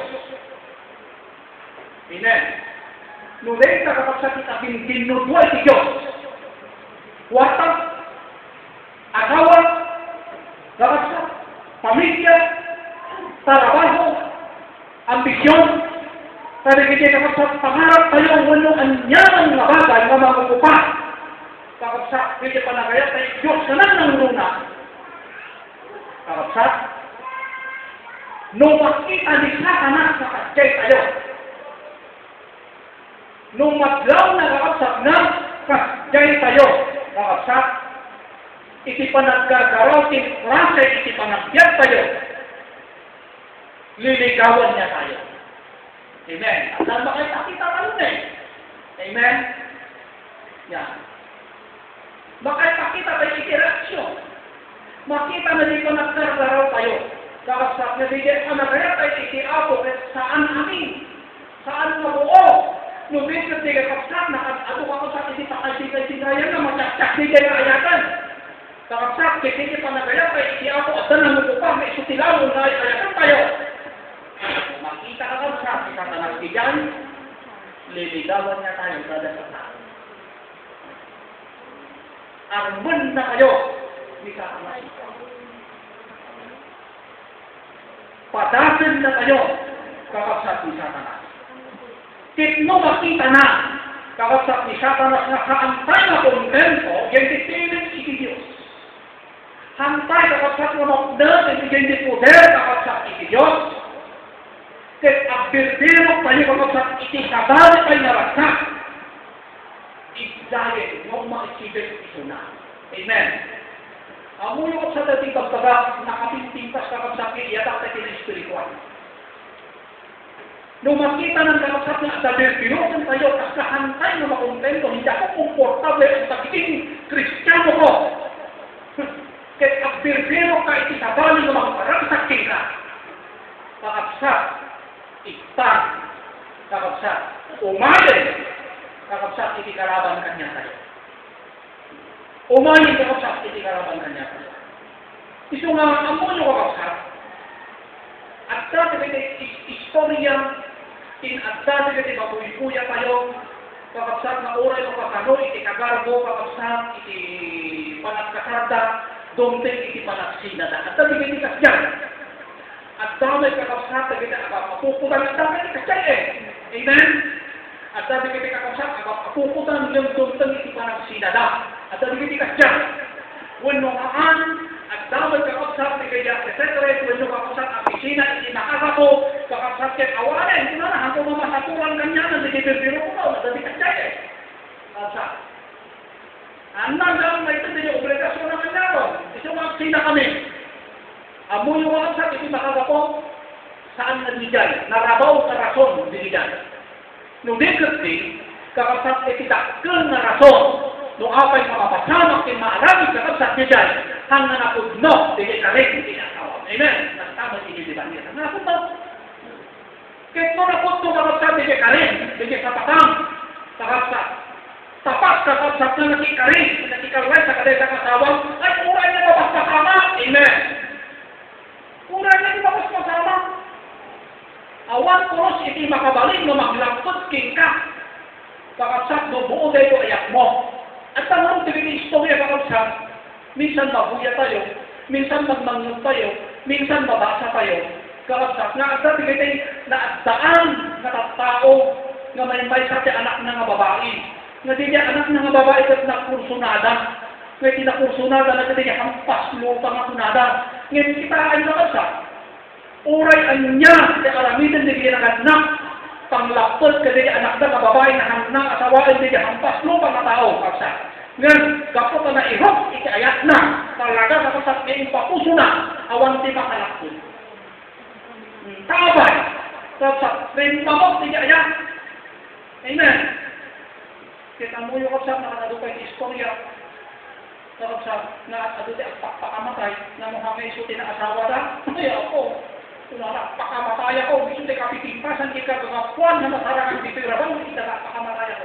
Amen. Nudesin kakapsat iti katindinuduwa iti Diyos. Watang, asawa, kakapsat, pamilya, trabaho, ambisyon, sabi kita kakapsat, pangarap tayo wano anyang nga bagay nga makukupa. Kakapsat, hindi pa nagayat tayo Diyos na lang ng luna. Kakapsat, nung makita ni Satanas sa kasjay tayo, nung maglaw na kakapsat na kasjay tayo, kakapsat, iti pa nagkagarotin klase, iti pa nagyat tayo, liligawan niya tayo. Amen. At saan ba kayo nakita tayo eh? Amen? Yan. Makita tayo interaksyon. Makita na dito nagkargaraw tayo. Kakasap na dito, nagaya tayo itiapo saan amin. Saan na buo. Nung dito tayo kakasap na ato kakasap iti pakay-sigay-sigayan na matyak-tyak di kayo ayatan. Kakasap, kiti pa nagaya tayo itiapo at na nagupang may sutilawon na ayatan tayo. Makita kakasap, ikatanas diyan, liligawan niya tayo kada sa tao. Arman na kayo, ni Satanas. Padasan na kayo, kakasap ni Satanas. Kitno makita na, kakasap ni Satanas na kaantay na kontento, yung titiling iti Diyos. Hantay kakasap na magdang, yung poder kakasap iti Diyos. Ket agbirdirok tayo kakasap iti kabali tayo naragsak. Igdayin, yung maisibig ito na. Amen. Amuyok sa dating pagtaga, nakapintintas kakasap ni iyatak tayo espiritual. Nung makita ng kakasap na agbirdirokan tayo, kasahantay na makontento, hindi ako komportable ang pagiging Kristiyano ko. Ket agbirdirok ka iti kabali na magparagsak ka. Kakasap, iktan, kakasap, umayin, kakapsat iti kalaban kanya tayo. Umayin kakapsat iti kalaban kanya tayo. Iso nga, amo nyo kakapsat, at dati kiti istorya, at dati kiti mabuhay-buya tayo, kakapsat na oray o kakano, iti kagarbo, kakapsat, iti panagkasarda, domteng iti panagsinada. At dati kiti kasyan. At dami kakapsat, kiti mapuputan, at dami kiti kasyan Amen? At sabi kita kakasap, apuputan yung tuntang iti panagsinada. At sabi kita kasyan, when nomaan, at damay kakasap ni kaya secretary, when yung kakasap ang pisina, iti nakakato, kakasap kaya awalan, ito na, hanggang mamasaturan kanya, nagigibiro ko na, sabi kasyan Kakasap. Anang gawin na ito din yung obligasyon na kanya ron. Ito magsina kami. Amo yung kakasap, iti nakakato, saan nagigay? Narabaw sa rason, binigay. Nung dekati, kakasap itidakkel na rason, nung apay mapapasamak yung maalamig kakasap niya dyan, hanggang napudno, hindi kaling tinatawag. Amen? Nagtama siniliban niya. Hanggang napudno. Kahit mo napudno kakasap, hindi kaling, hindi sapatang kakasap. Tapat kakasap na nakikaring, nakikarway sa kaday sa kasawang, ay uray na mapapasama. Amen? Uray na mapapasama. Awan kuros iti makabaling na maglangkot king ka. Kakasap no buo dito ayak mo. At tanong tingin istorya kakasap, minsan mabuya tayo, minsan magmangyot tayo, minsan mabasa tayo. Kakasap, nga at dati kayo na daan na tao nga may sa anak na nga babae. Nga di niya anak na nga babae kat nakursunada. Nga tinakursunada na di niya hampas lupa nga kunada. Ngayon kita ay kakasap. Uray ang niya sa aramitan na ginaganak, panglapot ka din anak na babae na hangnang asawaan din hampas lupa na tao. Ngayon, kapot na ihok, ikiayat na, talaga kapasat na ipapuso na, awan di makalakot. Tabay, kapasat, rin mamot, ikiayat. Amen. Kita mo yung kapasat, nakadupay istorya, kapasat, na aduti ang pakamatay, na mukhang isuti na asawa na, ay ako. Kung pakamatay ako, gusto tayo kapitimpasan, ikaw kapuan na masarangan dito yung rabang, kita pakamatay ako.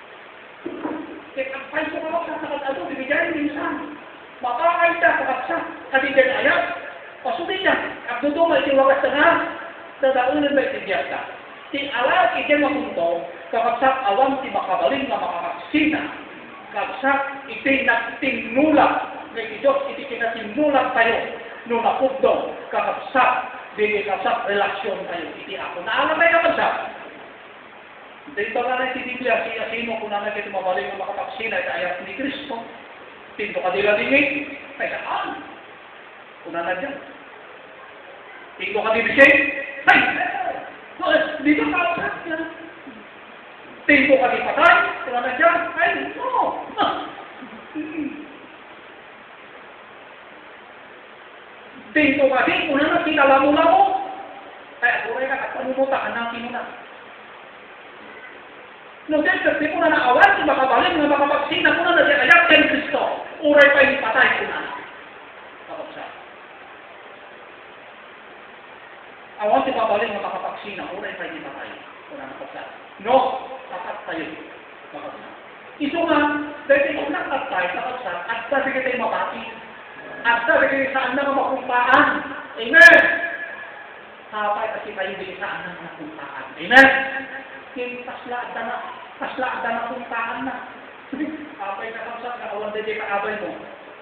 Kaya ang payo ko ako sa nakatado, bibigyan minsan. Makakay ka, kakapsa, kabigyan ayat, pasutin niya, abdudumay, tiwagas na dadaunan ba itibiyat ka. Ti alat, itin makunto, kakapsa, awang ti makabaling na makakaksina, kakapsa, itin nagtinulak, may Diyos, itin nagtinulak tayo, nung napugdong, kakapsa, bigay kapsap, relasyon tayo. Iti ako. Naalam tayo kapsap. Dito ka na iti Biblia, sino kung naman kayo mabalik na makapaksina, ito ayat ni Kristo. Tinto ka nila dingin, ay saan? Kung naman dyan. Tinto ka dibisay, ay, dito ka kapsap yan. Tinto ka di patay, kung naman dyan, ay, no. Tinto ka din, kung naman kinalamu-lamu. Kaya buray ka, katpanunuta ka ng kinuna. No, kasi mo na naawan, si makabaling na makapaksina mo na ayat kay Kristo. Uray pa yung patay ko na. Kapagsa. Awan si babalik na makapaksina, uray pa yung patay. Kuna na kapagsa. No, tapat tayo. Kapagsa. Ito nga, dahil kung nakatay, kapagsa, at sabi ka tayo mabati. At sabi ka saan na makumpaan. Amen! Kapay kasi tayo din saan na makumpaan. Amen! Yung paslaan na kumpaan na. Kapay ka kapsa, nakawan na dyan kaabay mo.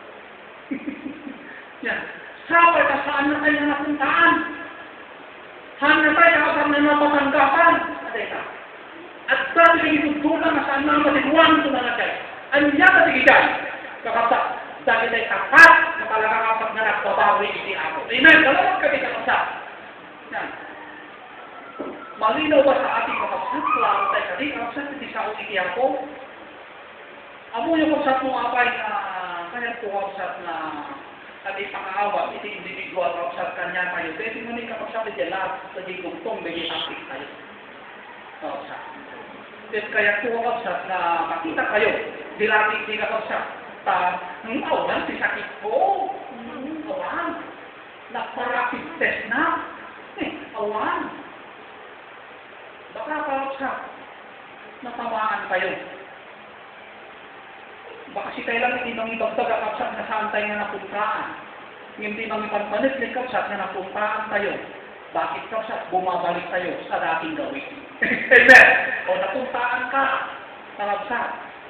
Yan. Kapay ka saan na tayo nakuntaan. Saan na tayo kapag na napatanggapan. At sabi ka itutulang na saan na matiguan ito na tayo. Ano niya katigigay? Kakapsa. Dahil ay tapat na talaga kapag na nagbabawi hindi ako. Amen! Dalawang kami kakapsa. Yan. Malinaw ba sa ating kapagsak? Klaro tayo kami. Kapagsak, hindi sa ulit ako. Amo yung kapagsak mo apay na kaya po kapagsak na kami pang-aawat, iti individual kapagsak kanya tayo. Pwede mo ni kapagsak na dyan lahat sa digugtong bigay taktik tayo. Kapagsak. Kaya po kapagsak na makita kayo. Dilati di kapagsak. Awan, si sakit ko. Awan. Nagpa-rapid test na. Awan. Baka kapagsak. Natamaan kayo. Baka si tayo lang hindi mang ibagdag kapagsak na saan tayo na napuntaan. Hindi mang ipagpalit ni kapagsak na napuntaan tayo. Bakit kapagsak bumabalik tayo sa dating gawin? Amen! O napuntaan ka. Kapagsak.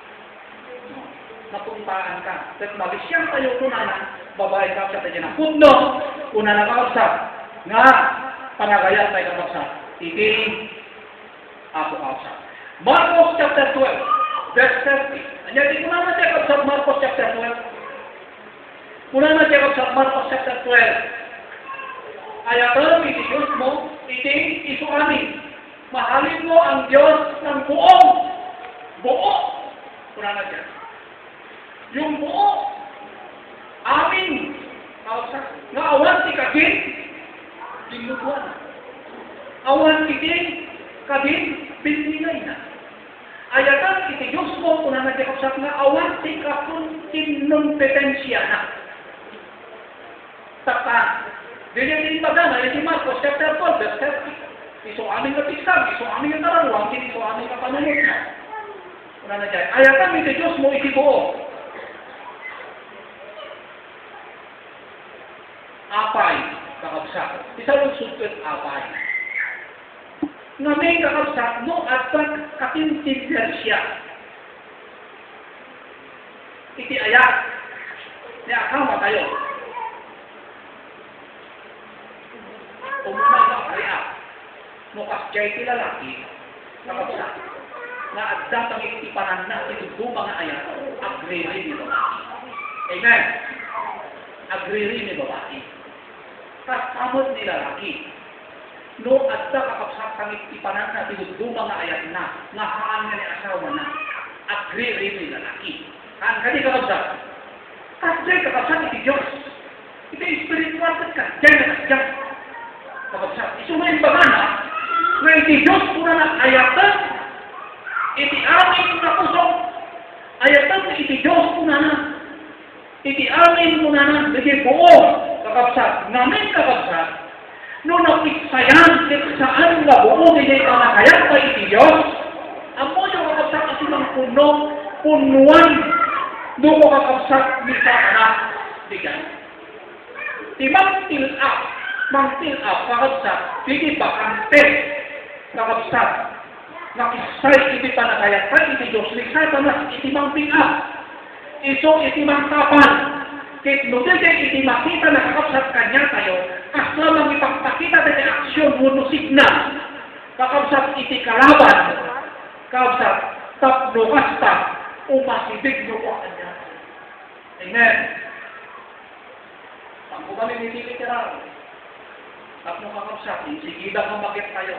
Napuntaan ka. At magisyang tayo kunanan, babae kapagsak tayo na puno. Una na kapagsak. Nga, panagayat tayo kapagsak. Iting ako kapagsak. Marcos chapter 12, verse 30. Jadi kuna na check up sa Marcos chapter 12. Kuna na check up sa Marcos chapter 12. Ayatan iti Diyos mo, iti isu amin. Mahalin mo ang Diyos ng buong. Buo. Kuna na check. Yung buo. Amin. Nga awan ti kagin. Dinutuan. Awan ti kagin. Bintingay na. Ayatan iti Diyos mo kung na nagkakapsak na awan ti kapun tinumpetensya na. Tapan. Dili pagana, iti Marcos chapter 12, verse 30. Iso aming kapisang, iso aming katarangwang, iso aming kapanunod na. Kung na dyan. Ayatan iti Diyos mo iti buo. Apay, kakapsak. Isa lang sudkot apay. Nga may kakapsak no at katintinter siya. Iti ayat. Niya kama kayo. Umuna na kaya. No kasyay ti lalaki. Kakapsak. Nga at datang itipanan na iti mga ayat. Agriri ni babae. Amen. Agriri ni babae. Kasamot ni lalaki. No, at sa kakapsak kang ipanan na tinudumang nga ayat na, nahaan nga ni asawa na, agree rin ni lalaki. Kaan ka di kakapsak? Kasi kakapsak iti Diyos. Iti spiritual ka, dyan na dyan. Kakapsak. Isumayin ba nga na, nga iti Diyos puna na ayatan, iti amin na pusong, ayatan iti Diyos puna na, iti amin puna na, iti buo, kakapsak. Namin kakapsak, no napisayan saan nga buo din ang nakayat pa iti Diyos. Amo yung kakapsak kasi ng punuan. No kakapsak ni sa anak. Digan. Di mangtil up, kakapsak. Hindi ba kante kakapsak. Nakisay iti panakayat pa iti Diyos. Liksa tanas iti mangtil up. Iso iti mangkapan. Kit nudil iti makita na kakapsak kanya tayo. Asla mang ipagpakita ng aksyon mo signal. Kakabsat iti kalaban. Kakabsat tapno kasta. Umasibig mo ko kanya. Amen. Ang kami nitili kiraro. Tapno kakabsat. Sigida kang bakit tayo.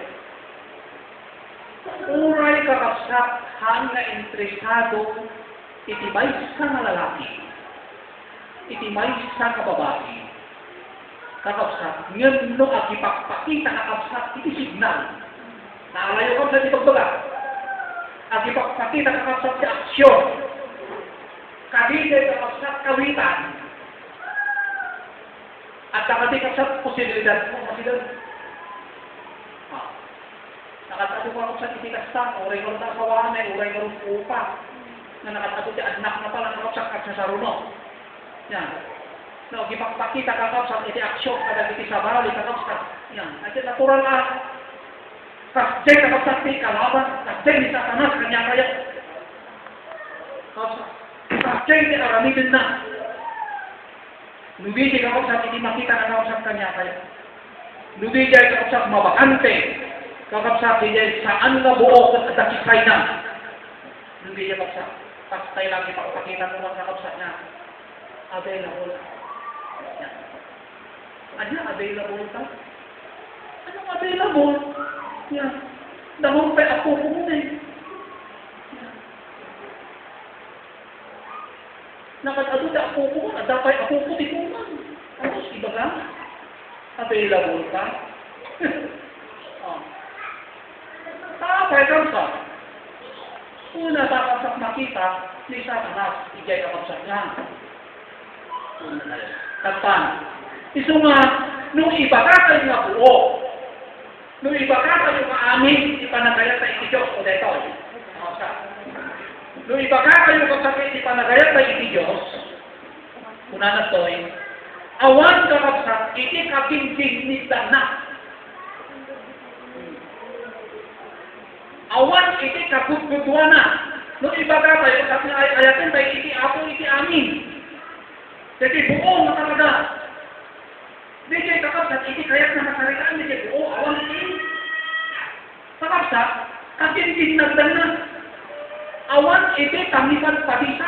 Uray kakabsat. Hang na interesado. Iti may isa na lalaki. Iti may isa na babae. Kakapsat, ngayon no agipagpakita kakapsat, iti signal. Naalayo ka sa ipagbaga. Agipagpakita kakapsat sa aksyon. agigay kakabsat kawitan. At nakati kakabsat posibilidad mo kasidad. Nakatago ko sa itikastan, oray ko na kawane, oray ko upa. Na nakatago ti anak na pala nakabsat sa saruno. Yan. No, gipakpakita kakabsat iti aksyon kada iti sabali kakabsat. Yan. At natural na kasjay kakabsat ti kalaban, kasjay ni Satanas kanya kaya. Kasjay ti aramidin na. Nubigay kakabsat iti makita na kakabsat kanya kaya. Nubigay kakabsat mabakante. Kakabsat iti saan nga buo at dakikay na. Nubigay kakabsat. Pastay lang ipakpakita mo mga kakabsat niya. Available. Yan. Ano available ka? Anong available? Yan. Dahon pa ako kung yan. Nakatado na ako kung at dapat ako kung ikuman. Ano, iba ka? Available ka? Tapay ka sa. Una takasap makita, ni Satanas, ijay kakabsat niya. Kapan? Iso nga, nung iba ka kayo nga buo, nung iba ka kayo maamin, ipanagayat na iti Diyos o deto. Nung iba ka kayo kapsakit, ipanagayat na iti Diyos, kuna na to'y, awan kakabsat, iti kakinting ni Dana. Awan iti kabutbutwana. Nung iba ka kayo, kapsakit na ayatin tayo, iti ako, iti amin. Jadi buong na talaga. Di kayo kakabsat, iti kayak na masaritaan, di kayo buong awan iti. Kakabsat, kakinting nagdana. Awan iti tamipan padisa.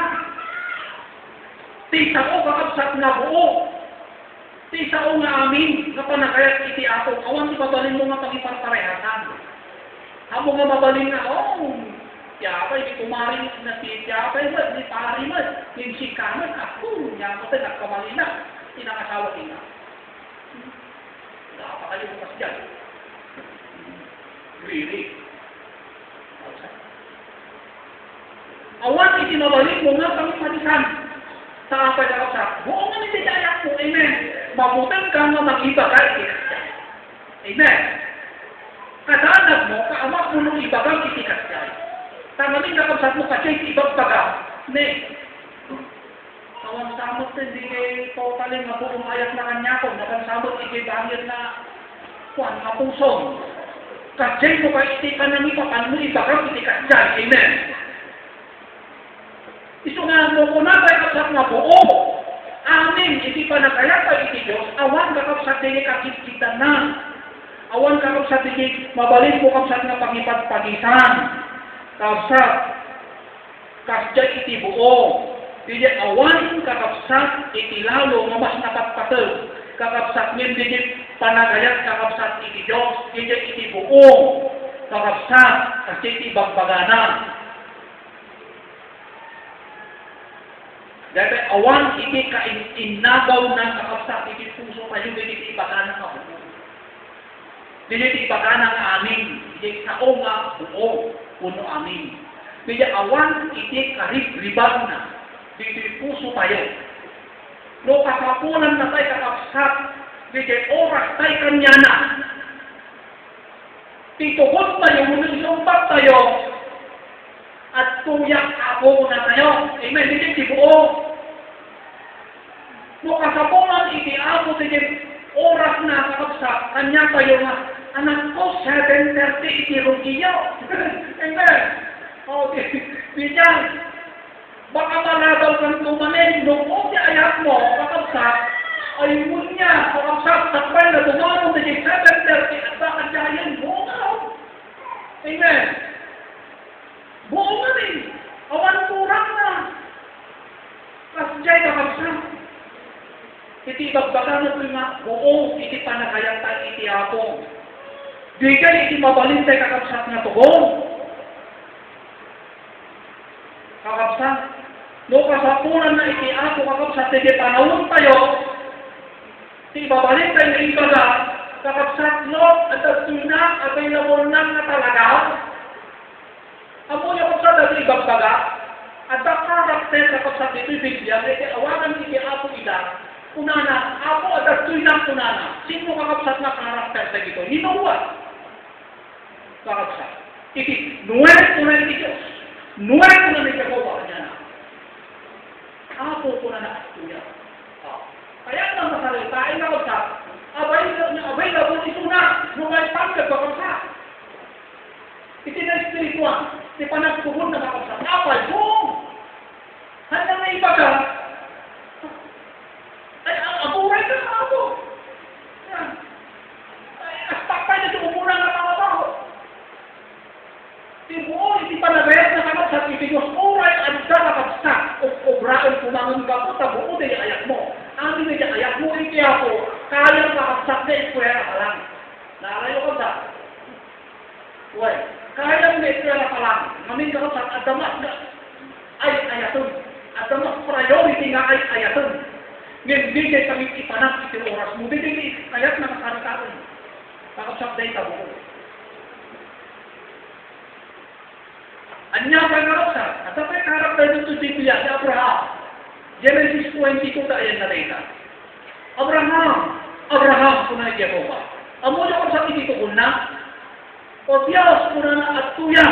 Tisa o kakabsat na buo. Tisa o nga amin, nga panagayat iti ako. Awan di babalin mo nga tamipan parehatan. Amo nga mabalin nga, Yabay, di kumarin na si Yabay mo, di pari mo, yung sikaman, ako, yabay tayo, nagkamali na, tinakasawa tina. Napakayo bukas dyan. Really? Awan, itinabalik mo nga kami matisan. Sa apay na kapsa, buong nga nitidayak mo, amen. Mabutan ka nga mag-iba ka, amen. Kadanag mo, kaamak mo nung iba kang itikas dyan. Tama din nakabsat mo kasi ibang baga. Ne. Kawan samot din, di kayo totally mabuong ayat na kanya ko. Nakansamot, ikibangir na kuwan, mapusong. Kasi mo kayo itikan na nipa, paano mo ibakang itikas dyan. Amen. Iso nga mo ko na kayo kapsat na buo. Amin, iti pa na kaya pa iti Diyos. Awan kakapsat din kakikita na. Awan kakapsat din mabalik mo kapsat na pagipagpagisan. Kapsat, kasjay iti buo. Dili awan kakapsat iti lalo nga mas napatpatag. Kakapsat ngem dili panagayat kakapsat iti Diyos. Dili iti buo. Kakapsat, kasi iti bagbagana. Dahil awan iti kainagaw ng kakapsat iti puso kayo dili iti bagana ka buo. Dili iti bagana nga amin. Dili sao nga buo. Puno amin. Kaya awan iti karib-ribang na. Dito puso tayo. No kakapulan na tayo kakapsat. Dito oras tayo kanya na. Titugon tayo, munisumpat tayo. At tuyak ako na tayo. Amen. Dito buo. No kakapulan iti ako dito oras na kakapsat. Kanya tayo nga. Anak ko, 7:30 iti rugiyo. Amen. O, di yan. Baka malabal kang tumanin. Nung di ayat mo, kakabsat, ay mo niya, kakabsat, takbay na dumano na yung 7:30 at baka dyan, buo nga. Amen. Buo nga rin. Awan kurang na. Kasi dyan, kakabsat. Iti ibagbaga na ito nga, buo, iti panagayatan, iti ako. Di kayo iti mabalintay kakabsat nga tugon. Kakabsat, no kasapulan na iti ako kakabsat, iti panawon tayo, iti mabalintay na ibaga, kakabsat no, at na, available na nga talaga. Amo niya kakabsat at ibagbaga, at dakarap karakter kapag dito'y Biblia, may awagan iti Apo ida, kunana, Apo at tuyang kunana. Sino kakapsat na karakter sa dito? Ni Noah. Kakapsat. Iti, nuwet ko na iti Diyos. Nuwet ko na ni Jehovah niya na. Apo ko na at tuyang. Kaya nang masalitain kakapsat, abay na po ito na, nungay pangkag kakapsat. Iti na espirituan, di panagpugon na kakapsat. Apay, boom! Hanyang na iba ka, ay, abuhay ka sa ako. Yan. Ay, astakpay na siya umurang na mga tao. Tibuo, iti panagayat na kakapsat, iti Diyos, uray, ang kakapsat, obraan kumangon ka po, tabuo na yung ayak mo. Amin na yung ayak mo, iti ako, kayang kakapsat na eskwela ka lang. Naalayo ka ba? Uy, kayang na eskwela ka lang. Ngamin kakapsat, at damas na, ay ayatun. At damas priority nga ay ayatun. Ngayon, di kayo kami ipanap iti oras mo. Di kayo kayat na kasarikarin. Kakapsat na yung tabuo. Anya pa kakapsat. At apay karakter dito sa Biblia, si Abraham. Genesis 22 na ayan na data. Abraham kuna ni Jehovah. Amo yung kapsat iti ko na. O Diyos kuna na at tuya.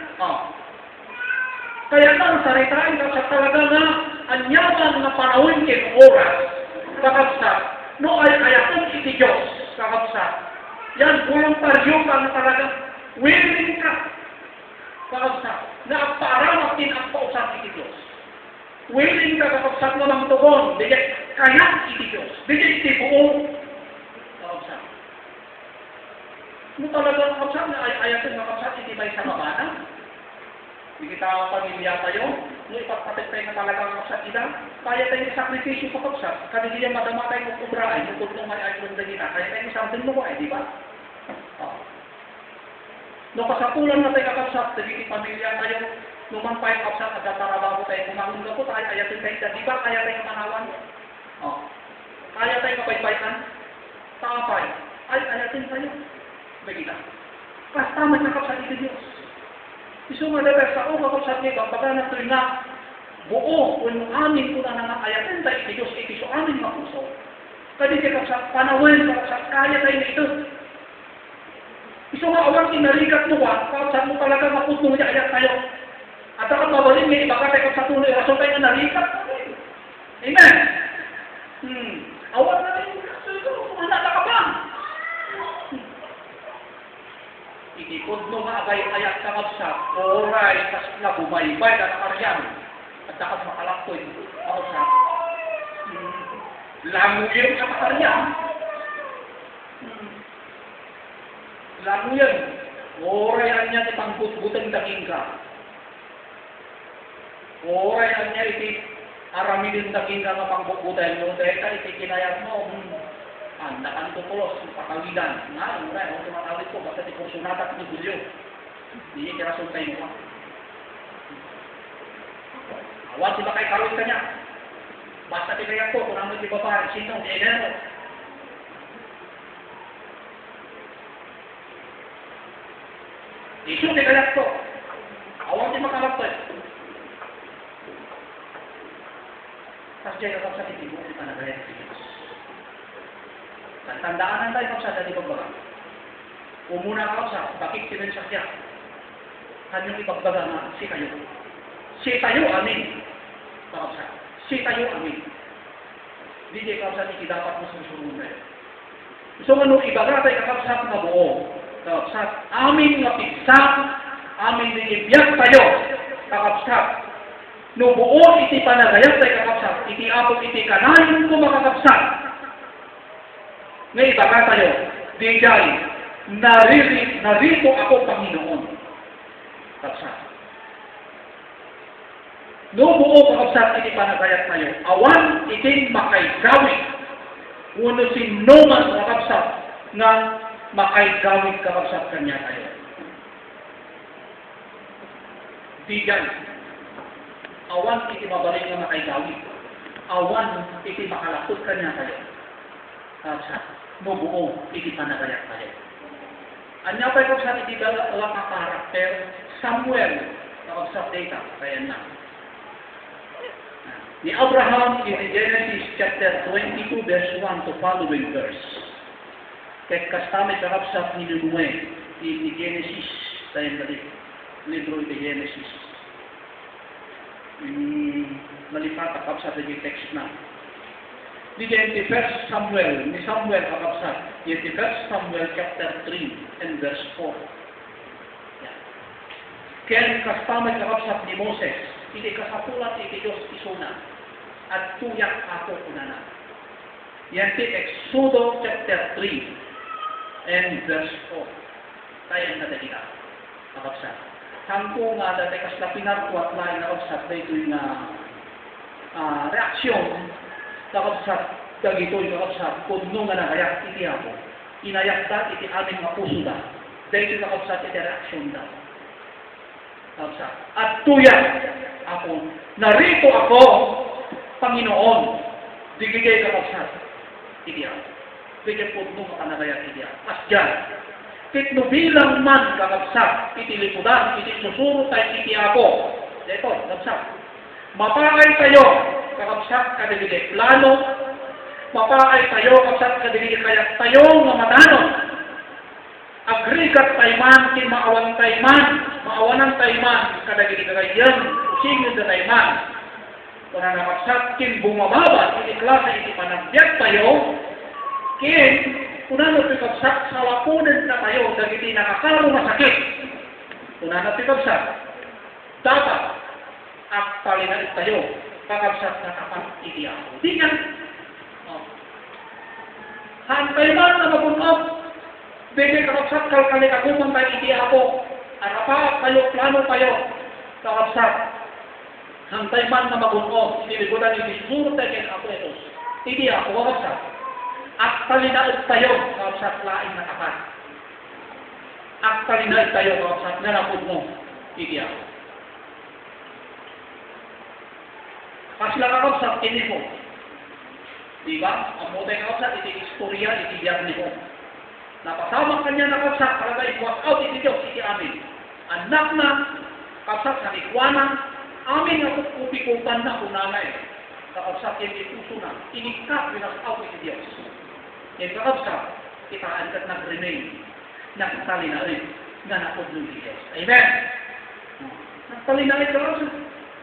Kaya nang saritain kapsat talaga na anyaman na panawin kin oras kakapsat. No ay ayatun iti Diyos kakapsat. Yan voluntaryo ka na talaga. Willing ka kakapsat. Na para matin ang pausap iti Diyos. Willing ka kakapsat mo ng tugon. Bigay kaya iti Diyos. Bigay iti buong kakapsat. No talaga kakapsat na ay ayatun kakapsat iti may sa mabana. Hindi kita pamilya tayo, no ipagpatid tayo na talagang sa ila, kaya tayo sakripisyo sa kapsat, kasi hindi madama tayo magkumraay, yung kung may ayun na kita, kaya tayo something mo di ba? No kasapulan na tayo kakapsat, hindi pamilya tayo, numan pa yung kapsat, at tatarabaho tayo, kumangon ka po tayo, ayatin tayo, di ba? Kaya tayo manawan? Kaya tayo kapaypayan? Takapay, ayatin tayo. Bagita. Basta may kakapsat ito Diyos. Isu madalas sa ulo ko sa tiga, baga na ito'y na buo, kung amin ko na nangayatin tayo iti Diyos, iti so amin mapuso. Kadi ka sa panawin, sa kaya tayo na ito. Isu nga awang inarikat mo ba, kapsat mo talaga maputong niya ayat tayo. At ako mabalin niya, iba ka tayo sa tunay, rason tayo na narikat. Amen? Awang na rin, anak ka ba? Itikod mo nga agay-ayat ka kapsat, oray, kas na bumaybay na nakaryan, at dapat makalaktoy, kapsat. Languyan ka makaryan. Languyan. Orayan niya iti pangbutbutan daging ka. Orayan niya iti aramidin daging ka nga pangbutbutan. Yung teka, iti kinayat mo, andakan ko pulos, pakawidan. Nga, ako tumatawid ko, basta di kursunatak ni Julio. Hindi niya kirasun tayo mo. Awan si bakay karun ka niya. Basta tinayak ko, kung ano di babae, sinong di enero. Isu di kayak ko. Awan di makalapit. Tapos dyan kakap sa titibo, di pa nagayat si Diyos. Tandaan tayo kapsa dati pagbaga. Umuna kapsa, bakit sinensasya? Kanyang ipagbaga na si kayo. Si tayo, amin. Kapsa. Si tayo, amin. Hindi kapsa, hindi dapat mas musulong na yun. So, ano, ibaga tayo kapsa na buo. Kapsa, amin nga pigsak, amin din ibiyak tayo. Kapsa. No buo, iti panagayat tayo kapsa. Iti apot, iti kanayon ko makakapsa. Ngayon, baka tayo, dijay, narito ako, Panginoon. Kapsat. No buo kapsat, iti panagayat tayo. Awan, iting makaigawin. Uno sinuman sa kapsat, na makaigawin kapsat kanya tayo. Dijay, awan, iti mabalik na makaigawin. Awan, iti makalakot kanya tayo. Kapsat. No buo, iti panagayat tayo. Anya pa yung sa iti dalawa ka karakter, Samuel, kapsat data, kaya na. Ni Abraham in Genesis chapter 22 verse 1 to following verse. Kaya kastami kakapsat ni Noe in Genesis tayo balik. Libro ni Genesis. Malipat kakapsat na yung text na. Di 21 Samuel, ni Samuel kakapsat. 21 Samuel chapter 3 and verse 4. Yan. Kaya kastami kakapsat ni Moses. Iti kasapulat iti Diyos isuna. At tuyak ako kunana. Yan ti Exodo chapter 3 and verse 4. Tayo na dali ka. Kakapsat. Hangko nga dati kasla pinarkuat lain na kakapsat na ito yung reaksyon. Kakapsat. Dagito yung kakapsat. Kung nung nga nakayak iti ako. Inayak da iti aming mapuso da. Dahil yung kakapsat iti reaksyon da. Kakapsat. At tuyak ako. Narito ako, Panginoon. Digigay kakapsat. Iti ako. Bigyan po nung makanagayan iti ako. As dyan. Kitno bilang man kakapsat. Iti lipudan. Iti susuro tayo iti ako. Ito, kakapsat. Mapakay kayo. Kakapsat kadigigay plano. Mapakay tayo kakapsat kadigigay kaya tayo nga matanon. Agrigat tayman kin maawan tayman. Maawanan tayman kadigigay kagayan. Usingin na tayman. Kung nakapsat kin bumababa. Iti klasa iti panagbiag tayo. Kin kung nakapsat sa lapunan na tayo. Dagiti nakakaro masakit. Kung nakapsat. Dapat aktalinalit tayo. Kakapsat na kapat iti ako. Di nga. Hantay man na mabunog. Bigay kakapsat kalkali agumang tayo iti ako. Arapa kayo, plano kayo. Kakapsat. Hantay man na mabunog. Iti-libutan iti surut tayo kin ako ito. Iti ako, kakapsat. Aktalinalit tayo. Kakapsat laing na kapat. Aktalinalit tayo. Kakapsat na napudno. Iti ako. Kasla kakapsat, ini ko. Diba? Ang mutay kakapsat, iti istorya, iti biyag ni ko. Napasama kanya nakapsat, talaga i-walk out iti Diyos, iti amin. Anak na, kapsat sa ikwanan, amin na kupikutan na kunanay. Kakapsat, iti puso na, inikap, winas out iti Diyos. Yung kakapsat, itaan kat nag-remain, nakatali na rin, na napudlo iti Diyos. Amen? Nakatali na rin kakapsat.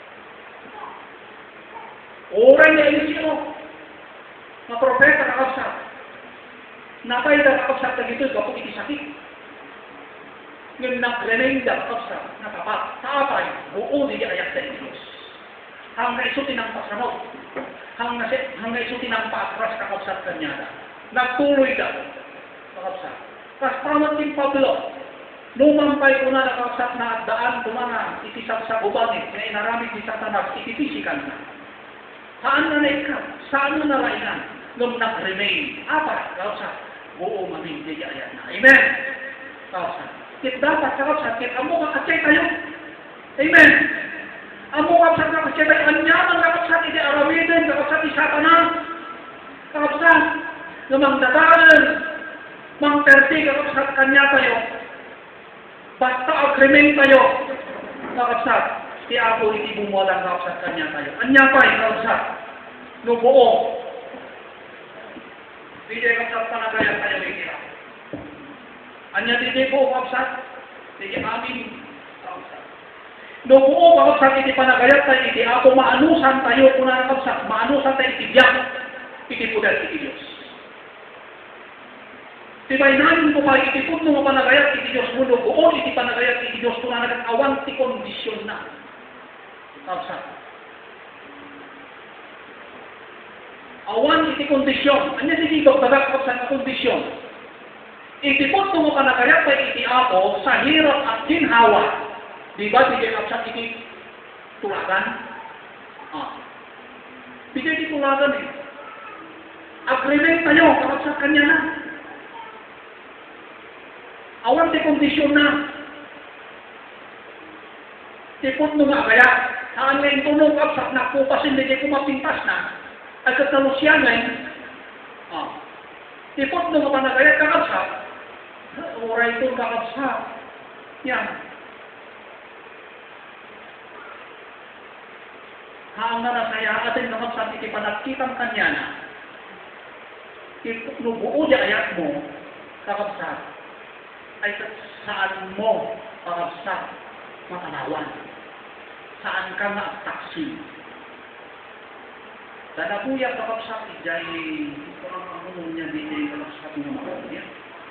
Oray na yun siya, na propeta kakapsat. Napay na kakapsat na gito, kapag iti sakit. Ngayon nag-remain na kakapsat, nakapat, taapay, buo niya ayak sa Diyos. Hanggang isuti ng pasanot, hanggang isuti ng patras kakapsat kanyada. Nagtuloy na kakapsat. Kastamat din Pablo, numampay ko na kakapsat na daan kumana, itisap sa gubanit, na inaramid ni Satanas, iti physical na. Saan na naikap? Saan na narainan? Nung nag-remain. Apa? Kakapsat. Buo maming diya na. Amen? Kakapsat. Kit dapat kakapsat. Kit amo kakasya tayo. Amen? Amo kakapsat kakasya tayo. Anyaman kakapsat. Iti aramidin. Kakapsat ni Satanas. Kakapsat. Namang dadalan. Mang perti kakapsat kanya tayo. Basta ag-remain tayo. Kakapsat. Ti ako iti bumulang kakapsat kanya tayo. Anya pa kakapsat. Nubuo. Hindi kakapsat panagayan tayo iti ako. Anya hindi po kakapsat. Hindi amin kakapsat. Nubuo kakapsat iti panagayan tayo iti ako. Maanusan tayo kung nakakapsat. Maanusan tayo iti biyak. Iti pudal iti Diyos. Tibay namin ko pa iti pud mo panagayan iti Diyos mo. Nubuo iti panagayan iti Diyos kung nakakawan ti kondisyon na. Kakapsat. Awan iti kondisyon. Anya sige bagbagat kakapsat na kondisyon. Iti po mo panagayat pa iti ako sa hirap at ginhawa. Diba? Sige kakapsat iti tulagan. Sige iti tulagan eh. Agreement tayo. Kakapsat kanya na. Awan ti kondisyon na. Tipot mo nga kaya. Saan nga yung tulong kakapsat na pupasin hindi kumapintas na. At katalusyan ngayon, tipot mo nga panagayat kakapsat, oray ito kakapsat. Yan. Hanga na saya atin kakapsat iti panagkitang kanya na. Nubuo di ayat mo, kakapsat, ay saan mo, kakapsat, matanawan. Saan ka na taksi. Danabuya kakapsat, ijay, parang ano niya, di niya kakapsat ng mga niya.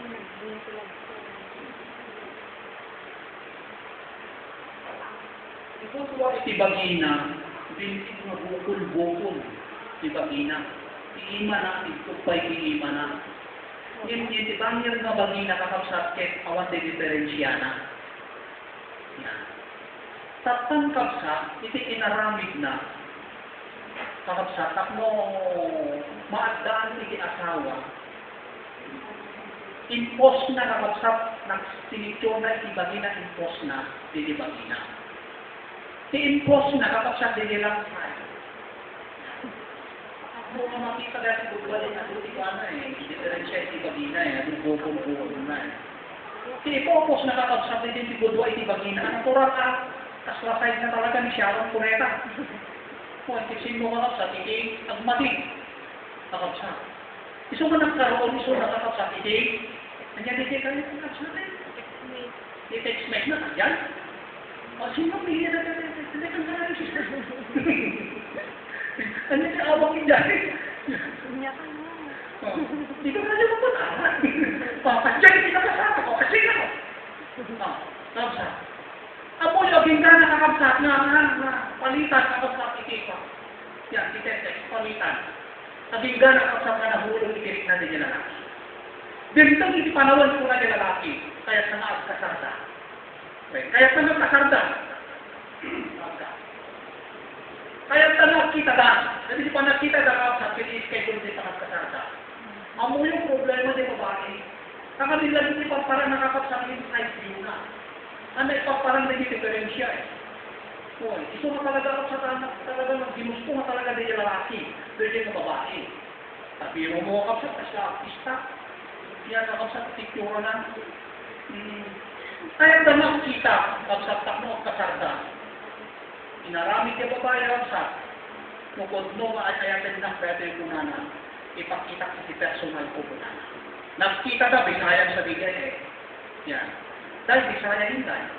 Ikutuwa iti bagina, bintig na bukol-bukol, iti bagina. Iima na, itupay iima na. Yung tibangir nga bagina kakapsat ket awan de diferensyana. Yan. Tatang kapsat, iti inaramid na kakapsat, takmo maagdaan iti asawa. Impos na kakapsat, nagsinityo na iti bagina, impos na, iti bagina. Ti impos na kakapsat, iti lang tayo. Kung makita dahil bubalik na ito, ito ano eh, diferensya iti bagina eh, at bukol-bukol na eh. Ipopos na kakapsat din si Budwa iti bagina, ang turat kaslasay na talaga ni Sharon Cuneta. Kung kisin mo kakapsat, iti agmatig kakapsat. Iso ka nagkaroon, iso na kakapsat, iti nandiyan iti kayo kakapsat eh. Iti-text-mate na nandiyan. O sino pili na tayo, hindi kang kanay siya. Ano yung awang inday? Niya ka na. Di ka nga naman patahan. Papadyan, hindi ka kasama ko. Kasi nga. Kapsat. Apo yung bingka na kakapsat na palitan kakapsat itika. Yan, itetex, palitan. Sa bingka na kakapsat na nahulog itirik na din yung lalaki. Bintang iti panawan ko na yung lalaki. Kaya sa naas kasarda. Kaya sa naas kasarda. Kaya tanong kita dan, jadi di mana kita dapat sakit schedule di tengah kasarda. Amo yung problema di babae. Kaka nila di parang nakakapsakit sa ICU na. Ano parang hindi diferensya eh. Hoy, iso na talaga ako sa tanak, talaga ginusto na talaga di lalaki, di babae. Tapi mo kapsa sa artista. Yan nakapsa tikura na. Kaya tanong kita kapsa takmo kasarda. Inaramid ka babae sa mukod mo maayatin ng pwede yung kunana, ipakita si personal ko kunana. Nakita ka, binayang sa bigay eh. Yan. Dahil bisaya yun dahil.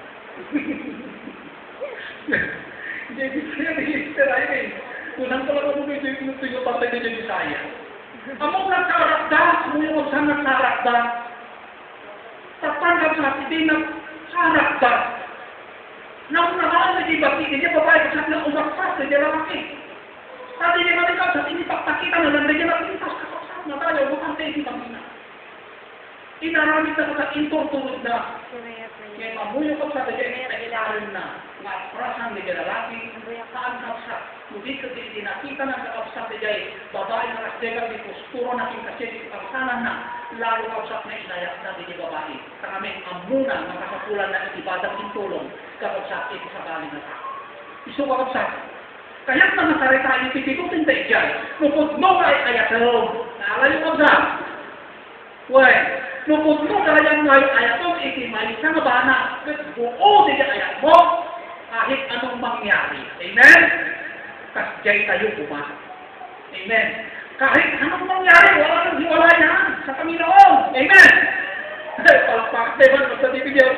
Hindi, bisaya register ay eh. Unang talaga mo medyo yung patay na yung bisaya. Among nagsarakda, mo yung magsang nagsarakda. Tatanggap sa hindi nagsarakda. Nang naman na dibati, hindi babae kasi na umakpas na lalaki. Tadi niya malikaw sa tinipakita na lang na pintas kapasap na tayo, bukang tayo di pamina. Inaramit na sa intorturod na. Kaya mamuyo ka sa dagay na ilalim na. Maaprasan na lalaki, saan kapsat. Muli ka din nakita ng kapsat dagay, babae na kasdegal di posturo na kasi di kapsanan na. Lalo kapsat na inayak na di babae. Sa kami amunan, makasapulan na itibadang intulong, kapsat ito sa galing na tao. Iso kapsat. Kaya na nasarita yung tititutin tayo dyan. Nupod mo ay ayatong. Naalala yung kapsat. Well, nupod mo kaya ngay ayatong itimay sa nabana. Buo din ayat mo. Kahit anong mangyari. Amen? Kasjay tayo bumahan. Amen? Kahit anong mangyari, wala nang hiwala yan sa Panginoon. Amen? Palakpak, diba? Magtatibigyan.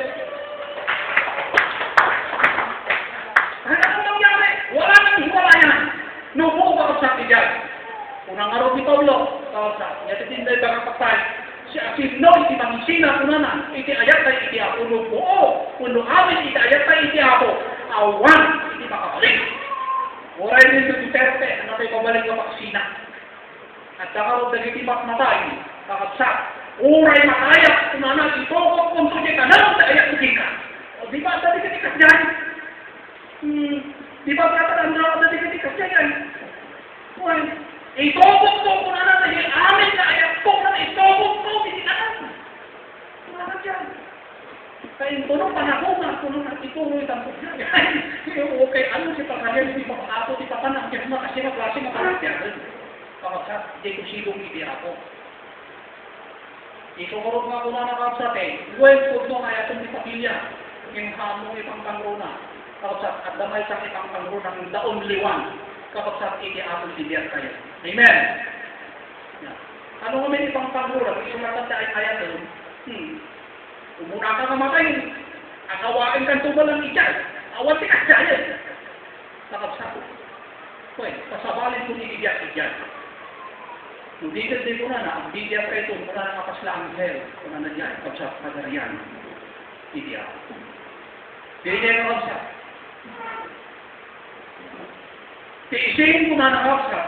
Kahit anong mangyari, wala nang hiwala yan. Nubuo ka sa tiyan. Unang araw ni Paulo, kausap, yatitinday ba kapatay, si no, iti mangisina kunana, iti ayat tayo iti ako, nubuo, kuno amin iti ayat tayo iti ako, awan, iti makabalik. Oray din sa Duterte, ano tayo pabalik ng vaksina. At kakarod na iti matay, kakapsat, oray makayat, kunana, ito ko kung sulit ka na, sa ayat iti ka. O di ba, dati katikas dyan? Di ba, dati katikas dyan? Well, itobok ko kung ano na yung amin na ayat ko na itobok ko, hindi na lang. Wala dyan. Kaya ito nung panahon na kung nung ituro itang okay, ano si Pagkalian, hindi mapakato, di pa panang kasi maklase na karakter. Kapagkat, hindi ko silong hindi ako. Isukurot nga ko na nakapsat eh. Well, kung nung ayatong di pamilya, yung hamong ipang pangruna. Kapagkat, at damay sa ipang pangruna, yung daon liwan. kakapsat iti ako ibiyag kayo. Amen. Ano nga may ibang pangura, isulatan sa ayat doon, umuna ka kamatay, akawain kang tumalang ijay, awan tinagjayan. Kakapsat. Pwede, pasabalin ko ni ibiyag ijay. Nung dito din ko na, ang bibiyag kayo ito, muna na kapasla ang hell, kung na dyan, kapsat, pagarian, ibiyag. Dili ka kapsat. Tiisin ko na nakapsat.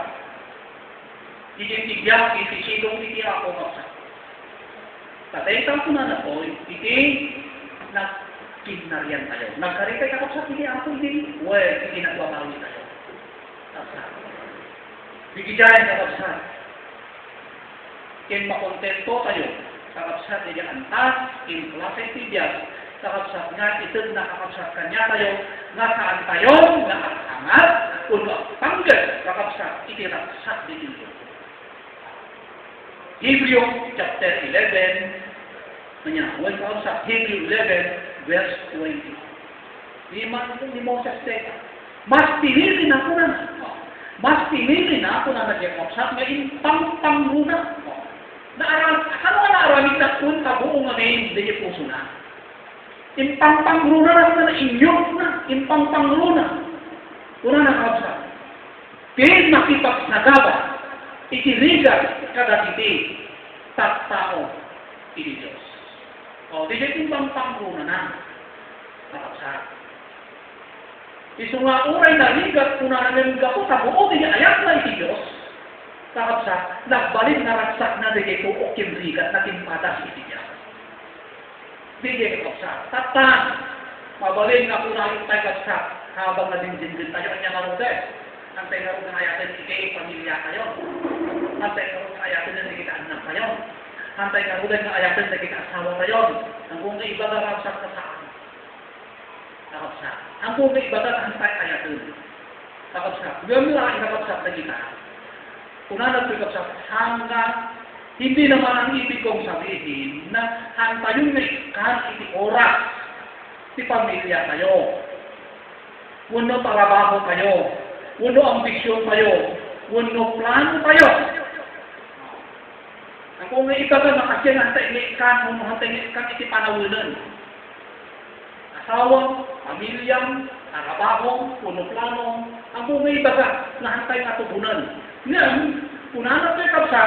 Ibiyag, itisilong iti ako kapsat. Tataytan ko na po, iti nagkinarian tayo. Nagkaritay ka kapsat, iti ako, iti nagbabawi tayo. Kapsat. Bigidayan ka kapsat. Kin makontento tayo. Kakapsat, iti antas, kin klase tibiyag, kakapsat nga, itag nakakapsat kanya tayo, nga saan tayo, nga hangat, kung panggad, kakapsat, iti raksat dito. Hebrew chapter 11, when kakapsat, Hebrew 11, verse 20. Ni Moses teka, mas pinili na ako na nagkakapsat, ngayon pang-pangruna. Ano nga naaramid na kung kabuong ngayon, hindi puso na. Impang-pangruna na inyok na, impang-pangruna. Una na kapsa. Pihit makipagsagaba, itirigal kadagiti, tattao, iti Diyos. O, di siya impang-pangruna na. Kapsa. Iso nga uray na ligat, una na nangga ko, tabuo, di ayat na iti Diyos. Kakapsa, nagbalik na raksak na dito o kimrigat na timpadas iti Diyos. Bigay ka kapsa. Tatan, mabaling na kunahin tayo kapsa habang nadinjin tayo ang niyang arudes. Antay nga rin na ayatin ikay pamilya kayo. Antay nga rin na ayatin na kita anak kayo. Antay nga rin na ayatin na kita asawa kayo. Ang kung iba ka kapsa ka saan. Kakapsa. Ang kung iba ka antay ayatin. Kakapsa. Ngayon lang kakapsa na kita. Kunanat ko kapsa, hanggang hindi naman ang ibig kong sabihin na hangtayong na ikan iti oras si pamilya kayo. Uno trabaho kayo. Uno ambisyon kayo. Uno plano kayo. Ang kung nga ikaw na makasyan, hantay na ikan, hantay na ikan iti panawunan. Asawa, pamilya, trabaho, uno plano. Ang kung nga ikaw na hantay na tubunan. Ngayon, unanap kayo kapsa,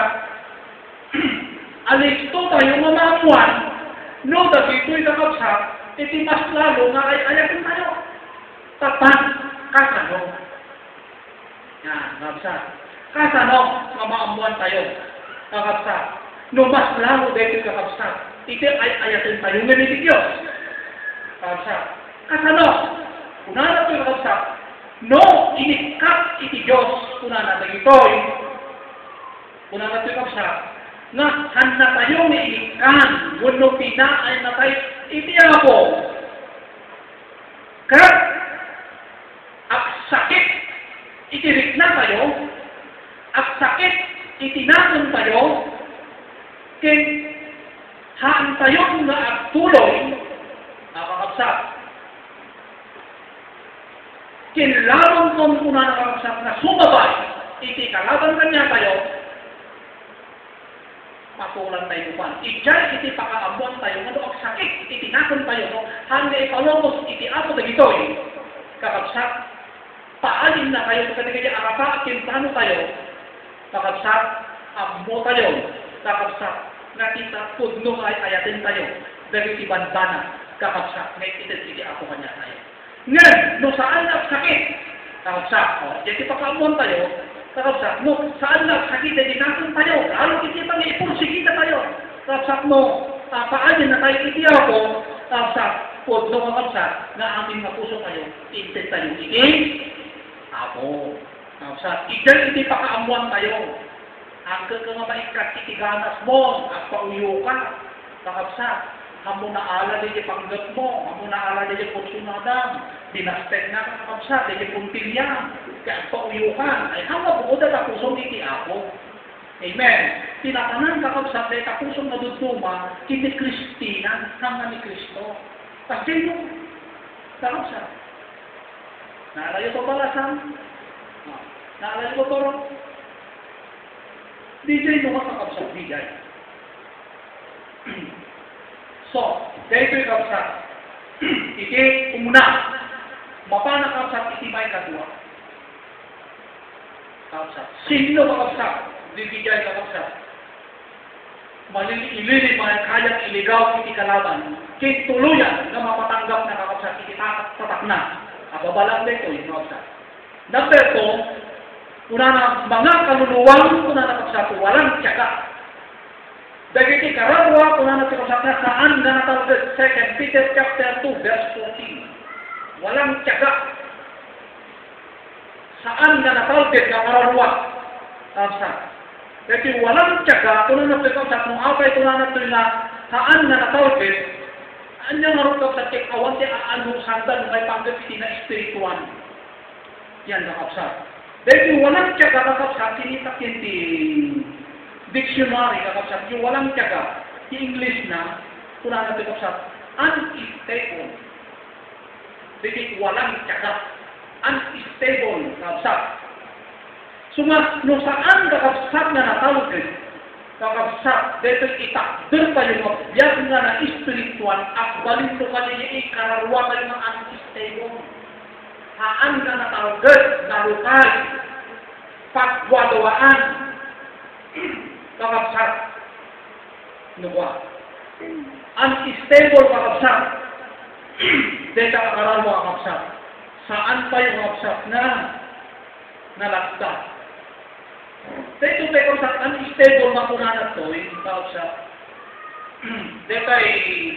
alisto tayo mamamuan, no, dagito'y kakapsa, iti mas lalo nga ayatin tayo. Tapan, kasano. Yan, kapsa. Kasano, mamamuan tayo. Kakapsa. No, mas lalo dito kakapsa, iti ayatin tayo ng iti Diyos. Kakapsa. Kasano, unanap kayo kakapsa, no, inikat iti Diyos, kunana dagitoy, kunana ito kapsa, nga handa tayo ni inikan, wano pinaay na tayo, iti ako. Kaya, ak sakit, itirik na tayo, ak sakit, itinanon tayo, kin haan tayo nga agtuloy, nakakapsa, kinlaban kong kuna nakakasap na sumabay, iti kalaban kanya tayo, matulan tayo man. Ijay iti pakaabuan tayo, ano ang sakit, iti nakon tayo, no? Hanggang ipalomos, iti ako na gitoy, kakabsat, paalin na tayo, kaya arapa at kinplano tayo, kakabsat, amo tayo, kakabsat, nakita, pudno ay ayatin tayo, dahil ibandana, kakabsat, may iti ako kanya tayo. Ngayon, no saan na sakit? Kakabsak, jadi pakamuan tayo, kakabsak, no saan na sakit, hindi natin tayo, lalo kita nga ipursige tayo. Kakabsak, no, paanin na tayo iti ako, kakabsak, pud no kakabsak, na aming nga puso tayo, intin tayo, ako. Kakabsak, hindi pakaamuan tayo. Hanggang ka nga maikat iti ganas mo, at pauyo ka, kakabsak. Amo na ala di panggat mo, amo na ala di porsyonadam, dinastek na kakabsa, di puntilya, kaya pauyukan, ay hanga buod at akusong iti ako. Amen. Tinatanan kakabsa, di akusong naduduma, kiti Kristina, hanga ni Kristo. Kasi yung kakabsa. Nalayo pa balasan? Naalala mo to? DJ mo kakabsat, DJ. So, dahil ito'y kabsat. Iti umuna. Mapana kabsat, iti may kadua. Kabsat. Sino kakabsat? DJ kakabsat. Malilili mga kayang iligaw iti kalaban. Kituluyan na mapatanggap na kakabsat, iti tatak na. Ababalang dito, yung kakabsat. Number 2, kuna na mga kaluluwang kuna na kakabsat, walang tiyaga. Dagiti karadwa, kuna na kakabsat na saan na natawag 2 Peter chapter 2, verse 14. Walang tiyaga. Saan na natawag na karadwa? Kakabsat. Jadi walang tiyaga, kung ano ito sa kung apay kung ano ito na saan na natawagin, anyang marunong sa tik awan di aanong sandan may panggapiti na espirituan. Yan kakapsat. Dahil yung walang tiyaga kakapsat, tinitak yun di dictionary kakapsat, yung walang tiyaga, di English na, kung ano ito kakapsat, unstable. Jadi walang tiyaga, unstable kakapsat. Suma, no saan kakabsat na natawag din, kakabsat, dito itakder pa yung mabiyag nga na espiritual at balito ka niya ikararwa kayo ng unstable. Haan na natawag din, narukay, pagwadawaan, kakabsat. Ano ba? Unstable kakabsat. Dito kakararwa kakabsat. Saan pa yung kakabsat na nalagda? Dito tayo sa unstable makunan ito, yung tawag sa dito ay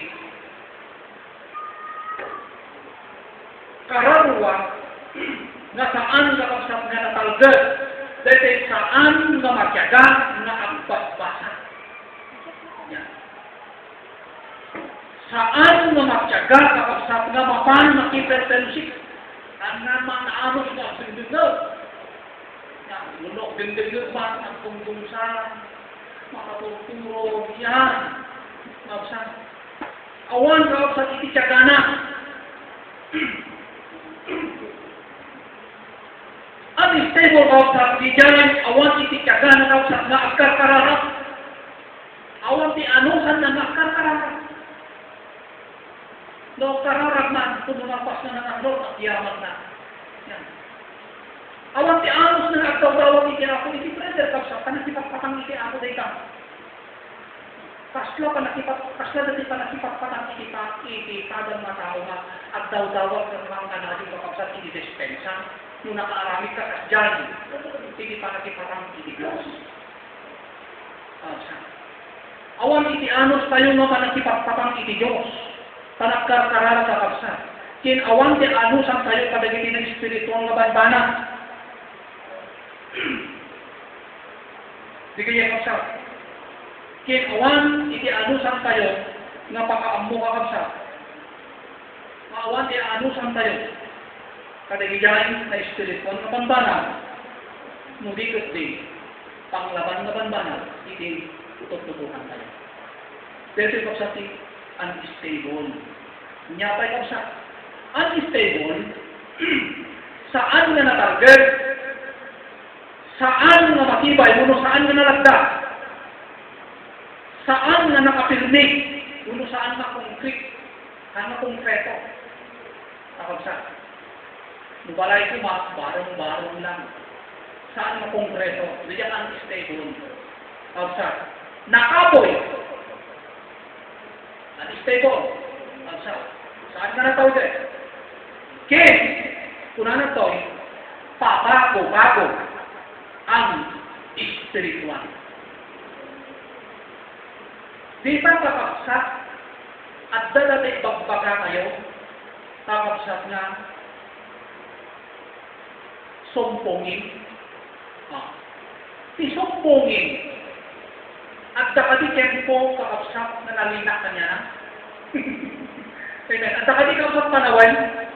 kararwa na saan kakabsat nga natalgad, dito ay saan nga matyaga na agbasbasa. Yan. Saan nga matyaga kakabsat nga mapan makipertensik, ang nga maanaamos nga sindunod. Lunok ganda-ganda ang punggunsa, makatuturo, yan. Mabsan. Awan ka sa ititsagana. Unstable ka sa dijalan, awan ititsagana ka sa naagkarkararap. Awan ti anusan na naagkarkararap. No kararap man, kung lumapas na nangalot at yaman na. Yan. Awan ti anos na nagtawag iti ako, iti brother kapsa, panakipatpatang iti ako day ka. Kasla dati panakipatpatang iti kadang matao nga, at daw-dawag ng mga kanadi kapsa iti dispensa, nung nakaaramid ka kasdyan, iti panakipatang iti Diyos. Awan iti anos tayo nga panakipatpatang iti Diyos, panagkarkarara sa kapsa. Kin awan ti anusan tayo kadagiti ng espiritual nga banbana. Di kaya kapsat. Kinawan, iti anusan tayo, nga pakaammo ka kapsat. Maawan, iti anusan tayo. Kadagijain na espiritual na banbana. Mudikot di, panglaban na banbana, iti tututuhan tayo. Dito kapsat, unstable. Nyapay kapsat. Unstable, saan na natarget? Saan nga matibay, uno saan nga nalagda? Saan nga nakapirmi? Uno saan nga konkrete? Saan nga konkreto? Nakabsa. Nubalay ko mas, barong-barong lang. Saan nga konkreto? Diyan ang stable. Nakabsa. Nakaboy. Unstable. Nakabsa. Saan nga natawag eh? Kim, kuna na to, pabago-bago ang espiritual. Di ba kakabsat at dadating bagbaga kayo, kakabsat na sumpongin. Isumpongin at dakadi tempo kakabsat na nalinak ka niya. At dakadi kakabsat panawan.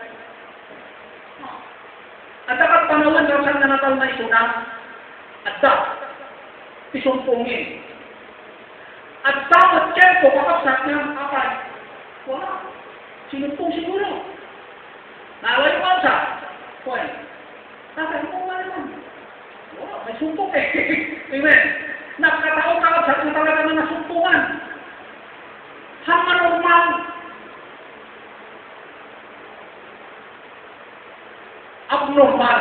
At dapat panawan kakabsat na natal na isunang at isumpungin. At dapat tempo kakabsat ng kapal. Wala. Sinumpong siguro. Naway mo sa. Well, tatay mo nga naman. Wala, may sumpok eh. Amen. Nagkataon kakabsat na talaga na nasumpungan. Hanga normal. Abnormal.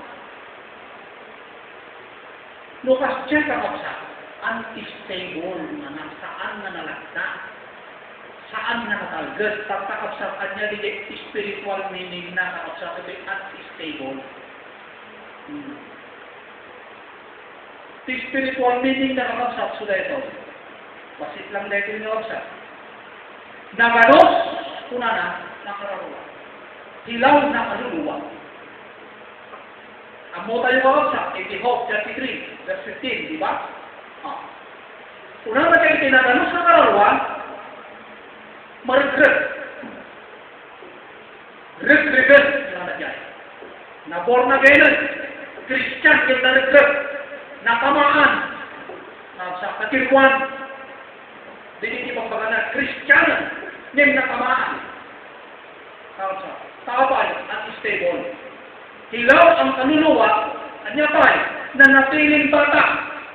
Lukas siya kakabsat. Unstable na saan na nalagda. Saan na natalgad. Pagkakabsatan niya, di spiritual meaning na kakabsat. Unstable. The spiritual meaning na kakabsat sudah ito. Basit lang dito yung kakabsat. Naganos, kuna na, nakararuwa. Hilaw na kaluluwa. Amo tayo kakabsat, 33, verse 15, di ba? Una na kayo tinaganos na kaluluwa, maragret. Regret, yung nangyay. Na born again, Christian, yung na-regret. Natamaan, sa katilwan, hindi pagbaga na Christian, yung natamaan. Tapay, unstable. Hilaw ang kaluluwa, anya pa'y, na natiling bata.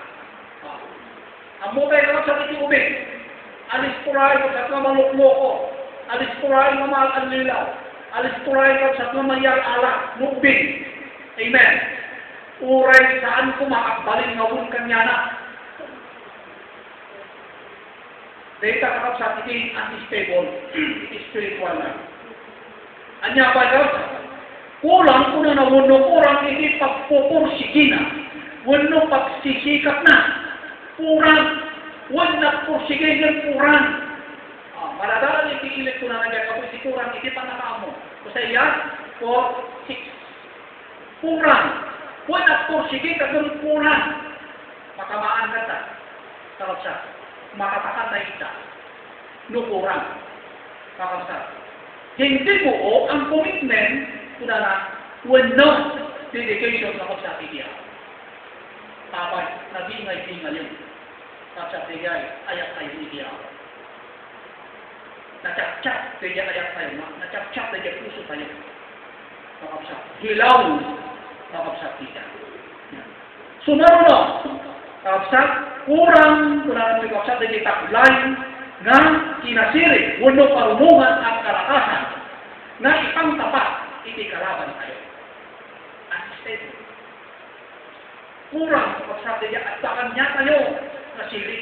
Amo tayo naman sa titiubig. Alis purahin ko sa mamalukmoko. Alis purahin ng mahal ang lilaw. Alis purahin ko sa mamayang alak. Nubing. Amen. Uray saan ko makakbaling ngawun kanya na. Dahil kakakap sa titing unstable. Spiritual na. Anya pa yun? Kulang ko na nawuno. Kurang hindi pagpupursigina. Wano pagsisikap na. Kurang. Huwag na pursigin yung kurang. Maladalan yung pikilit ko na nagyan ako. Si kurang, hindi pa nakamo. Kasi yan, 4, 6. Kurang. Huwag na pursigin ka doon kurang. Matamaan ka ta. Kakabsat. Makatakan na ita. No kurang. Kakabsat. Hindi mo ang commitment kuna na no dedication kakabsat idiya. Tapay, nabingay-bingal yun. Kakabsat tigay, ayak tayo idiya. Nachap-chap, tigay ayak tayo. Nachap-chap, tigay puso tayo. Kakabsat. Hilaw. Kakabsat tigay. Sunaro no. Kakabsat, kurang kuna na kakabsat tigay taklay nga kinasiri, wano parunungan at karakasan na ipang tapat, iti kalaban tayo. Unstable. Kurang kapagsabi niya at takan niya tayo na siri.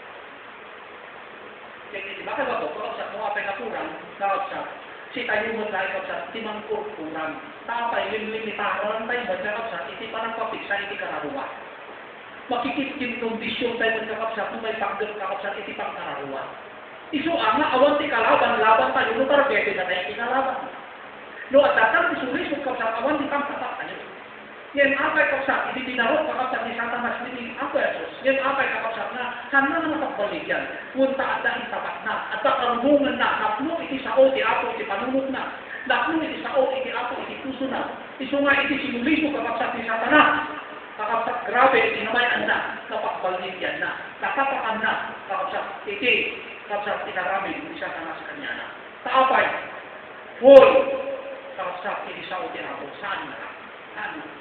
Kaya di ba ka ba ito? Kapagsabi mo apay na kurang, kapagsabi, si tayo mo tayo kapagsabi, timang kurang. Tapay, limitaran tayo mo kapagsabi, iti parang papiksa, iti kararuwa. Makikitin kondisyon tayo mo kapagsabi, may pagdang kapagsabi, iti pang kararuwa. Isu ama awan ti kalaban, laban tayo, no targete na tayo kinalaban. No at datang isuri, so kapagsabi, awan ti pang tatak tayo. Yan apay kapagsabi, iti dinarot kapagsabi ni Satanas, iti ako Yesus. Yan apay kapagsabi na, sana na makagbalik yan. Punta at dahil tapat na, at takarunungan na, napno iti sao, iti apo, iti panunok na. Napno iti sao, iti apo, iti puso na. Isu nga iti sinuliso kapagsabi ni Satanas. Kakapsat grabe, inamayan na, napakbalik yan na, nakapakan na, kakapsat, iti, kakapsat, inarami, isa ka na sa kanya na. Taapay, full, kakapsat, iti sao, iti apo, saan na? Saan na?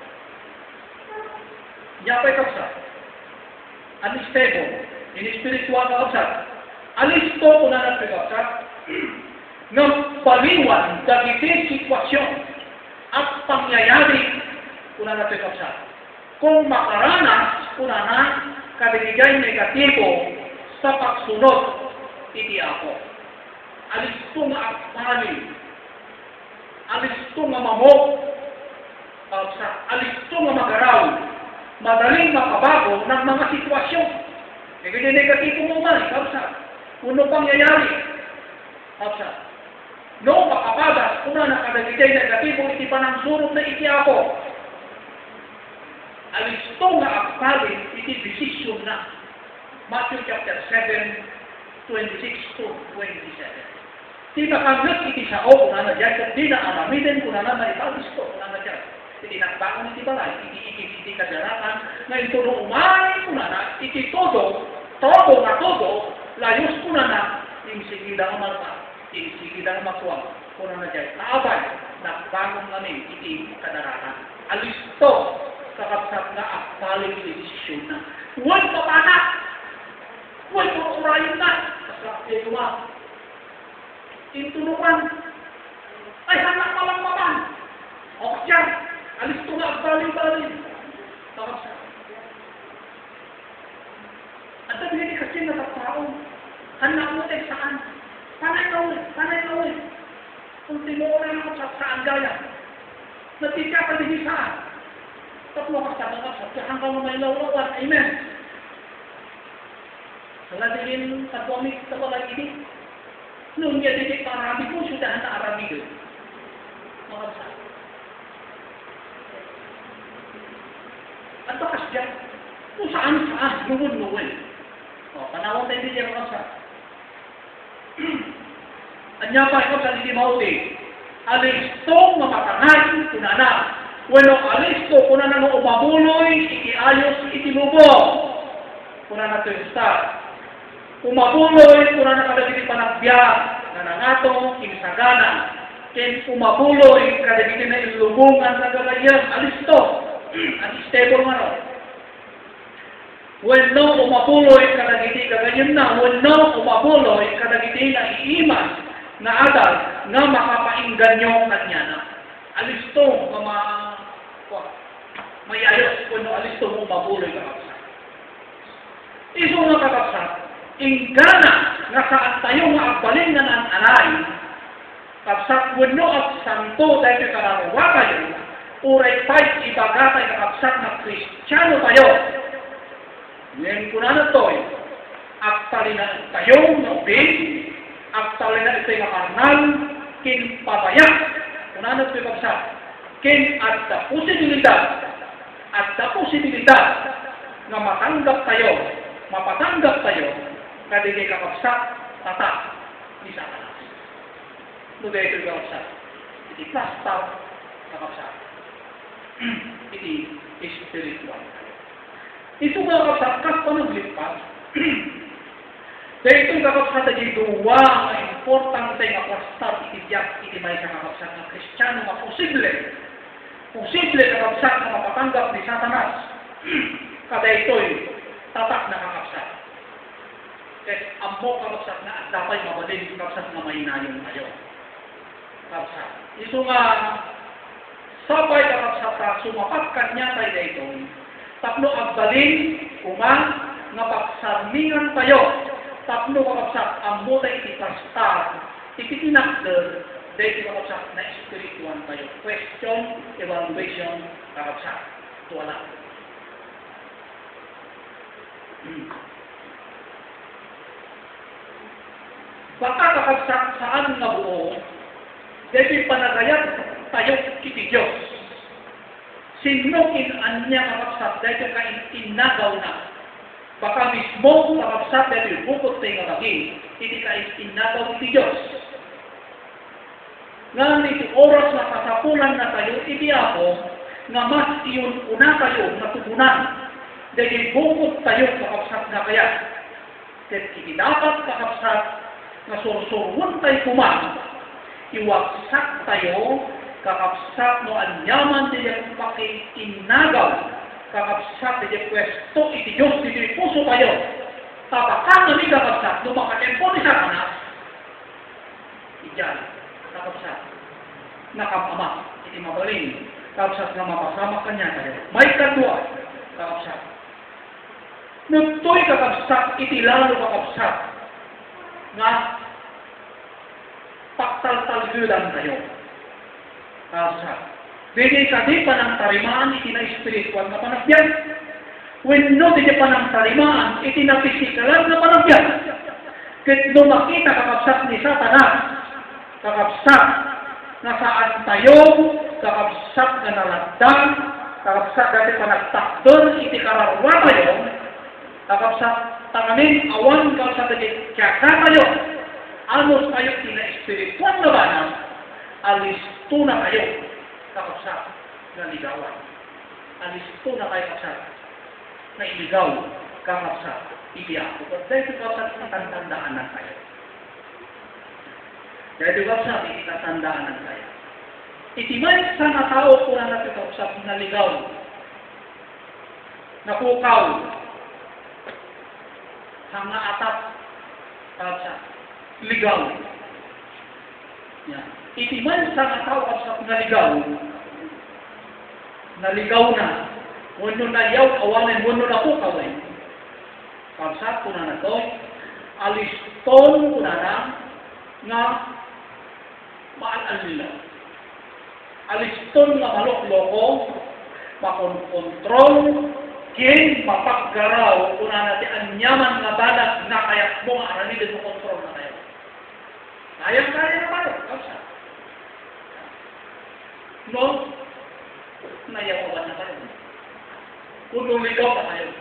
Yapay kakapsat, unstable, in-spiritual kakapsat, alisto ko na natin kakapsat, ng baliwan, dagiti sitwasyon, at pangyayari, ko na natin kakapsat. Kung makaranas, kuna na, kabinigay negatibo sa pagsunod, iti ako. Alisto nga akpali, alisto nga mamok, alisto nga magaraw, madaling makabago ng mga sitwasyon. Nagiging negatibo mo man, kapsa. Uno pangyayari, kapsa. No, makapadas, kuna na kabinigay negatibo, iti panang surot na iti ako. Alisto nga akpalin, iti decision na. Matthew chapter 7, 26 to 27. Di makamit iti sao kung ano dyan, di na alamitin kung ano na ipalisto kung ano dyan. Iti nagbangon iti balay, iti kadaratan, na ito no umay kung ano, iti todo na todo, layos kung ano, imsigida nga marpa, imsigida nga makuwang, kung ano dyan. Naabay, nagbangon namin iti kadaratan. Alisto, kakapsa kakapsat na akbalik ni desisyon na. Huwag papanak! Huwag pag-urayon na! Kasap kayo ma. Intunukan. Ay, hanak malang maman. O dyan, alis ko na akbalik-balik. Kakapsat. At sabi ni kasi natatao. Hanak mo tayo saan? Panay na ulit. Kung tinuulan ako sa saan gaya. Natika ka din saan? Tatlo ka sa kakapsat. Hanggang mo may lawlawan. Amen. Saladilin kadwamik sa walang ini. Noong niya didik na Arabi mo, sudah na Arabi ko. Kakapsat. At bakas dyan. Kung saan, nuwun. O, panawang tayo din yan kakapsat. Anya pa ito sa Timothy. Alistong mamatangay, kunana. Bueno, alisto, kunana no umabuloy, ikiayos, itinubo. Kunana to yung star. Umabuloy, kunana kada diti panagbiyak, nanangato, kinisagana. Ken umabuloy, kada diti na ilubungan sa gagayan, alisto. Unstable nga no. When no umabuloy, kada diti gagayan na. When no umabuloy, kada diti na iiman. Na adal nga makapainggan nyo kanya na. Alisto nga mayayos kung alisto mo mabuloy kakapsat. Iso nga kakapsat, inggana nga saan tayo nga agbalin na ng anay, kapsat wano at santo dahil kararawa kayo, uray pa'y ibagatay kakapsat na Kristiyano tayo. Ngayon ko na natoy, aktali na tayo na ubing, aktali na ito'y makarnal, kin pabayak, kunanot ko'y kapsat, kin at posibilidad na mapatanggap tayo, kadigay kakapsat, tatak, di Satanas. Lugay ito'y kakapsat, iti plastaw kakapsat, iti spiritual. Ito kakapsat, kas panaglipas, dahil itong kakapsat ay duwa na importante nga plastar itibiyak iti may kakapsat ng Kristiyano nga posible kakapsat na mapatanggap ni Satanas. Kada ito'y tatak na kakapsat. Kasi ambo kakapsat na at dapat mabalin kakapsat na may nayon kayo. Kakapsat. Ito nga sabay kakapsat na sumapat kanya tayo na ito. Tapno agbalin nga pagsarmingan tayo. Tapno kakapsat, ang mula iti pastar, iti tinakder, dahil kakapsat na espirituan tayo. Question, evaluation, kakapsat. Ito wala. Baka kakapsat saan nga buo, dahil panagayat tayo kiti Diyos. Sino kinanya kakapsat, dahil kaintinagaw na. Baka mismo kakapsat dahil bukod tayo ngagagin, hindi ka inagaw iti Diyos. Ngayon iti oras na kasapulan na tayo, iti ako, nga mas iyon una tayo natugunan, dahil bukod tayo kakapsat na kaya. Kaya iti dapat kakapsat, nga sursurun tayo kumang, iwagsak tayo, kakapsat no anyaman tayo pakiinagaw, kakapsat di pwesto iti Diyos iti puso tayo. Tapakan na ni kakapsat, lumakatempo ni Satanas. Iyan, kakapsat. Nakapama, iti mabalin. Kakapsat na mapasama kanya tayo. May kadwa, kakapsat. Nagtoy kakapsat, iti lalo kakapsat. Nga, paktal-talgulan tayo. Kakapsat. Dili kadi panang tarimaan iti na espiritual na panagbiyan. When no di panang tarimaan iti na pisikalan na panagbiyan. Ket no makita kakapsat ni Satanas, kakapsat na saan tayo, kakapsat na nalagdan, kakapsat dati panagtakdon iti kararwa tayo, kakapsat tanganin awan kakapsat iti kaka tayo. Anos tayo iti na espiritual na banang, alisto na tayo. Kakapsat na ligawan. Alisto na kayo kakapsat na iligaw kakapsat. Ibiyako. At dahil kakapsat itatandaan na tayo. Dahil kakapsat itatandaan na tayo. Itimay sa nga tao kung na kakapsat na ligaw. napukaw, hanga atap, kapsa, ligaw. Yan. Itiman sa natao kapsa naligaw na, wano na yaw, awanin, wano na pukawin. Kapsa, kuna na to, aliston kuna na, nga maalal nila. Aliston nga malok-loko, makonkontrol, kin mapaggaraw, kuna na ti anyaman nga balat na kaya mo nga aranilin mo kontrol na kayo. Kaya na pala, kapsa. No, nayawawan na kayo. Kung ligaw na kayo.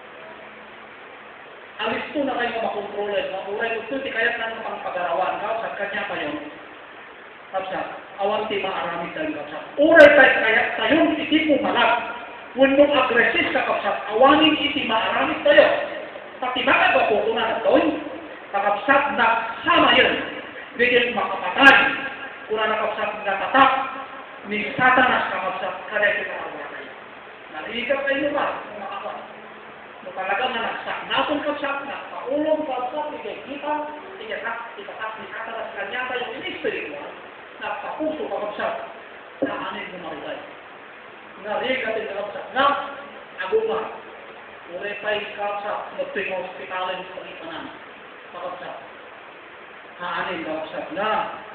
Alisto na kayo makontrolin. Uray gusto, di kaya't na pang pag-arawan. Kapsa, kanya kayo. Kapsa, awan ti maaramid tayo kapsa. Uray kaya't tayo, iti mo malag. Kung mong agresis ka kapsa, awanin iti maaramid tayo. Pati makaga po kung na ito, kakapsat na sama yun. Bigyan makapatay. Kung na nakapsat na tatak, ni Satanas kakapsat, kada ito makawatay. Narinig kayo ba? Kung makawan. Kung talagang na nagsaknapon kapsat, nakaulong kapsat, bigay kita, itatak ni Satanas kanya tayo in-spiritual, nakapuso kakapsat, na anin mo marugay. Narinig kayo kakapsat, na aguma, urepay kakapsat, nagtuwing hospitalin sa ipanan, kakapsat. Haanin kakapsat na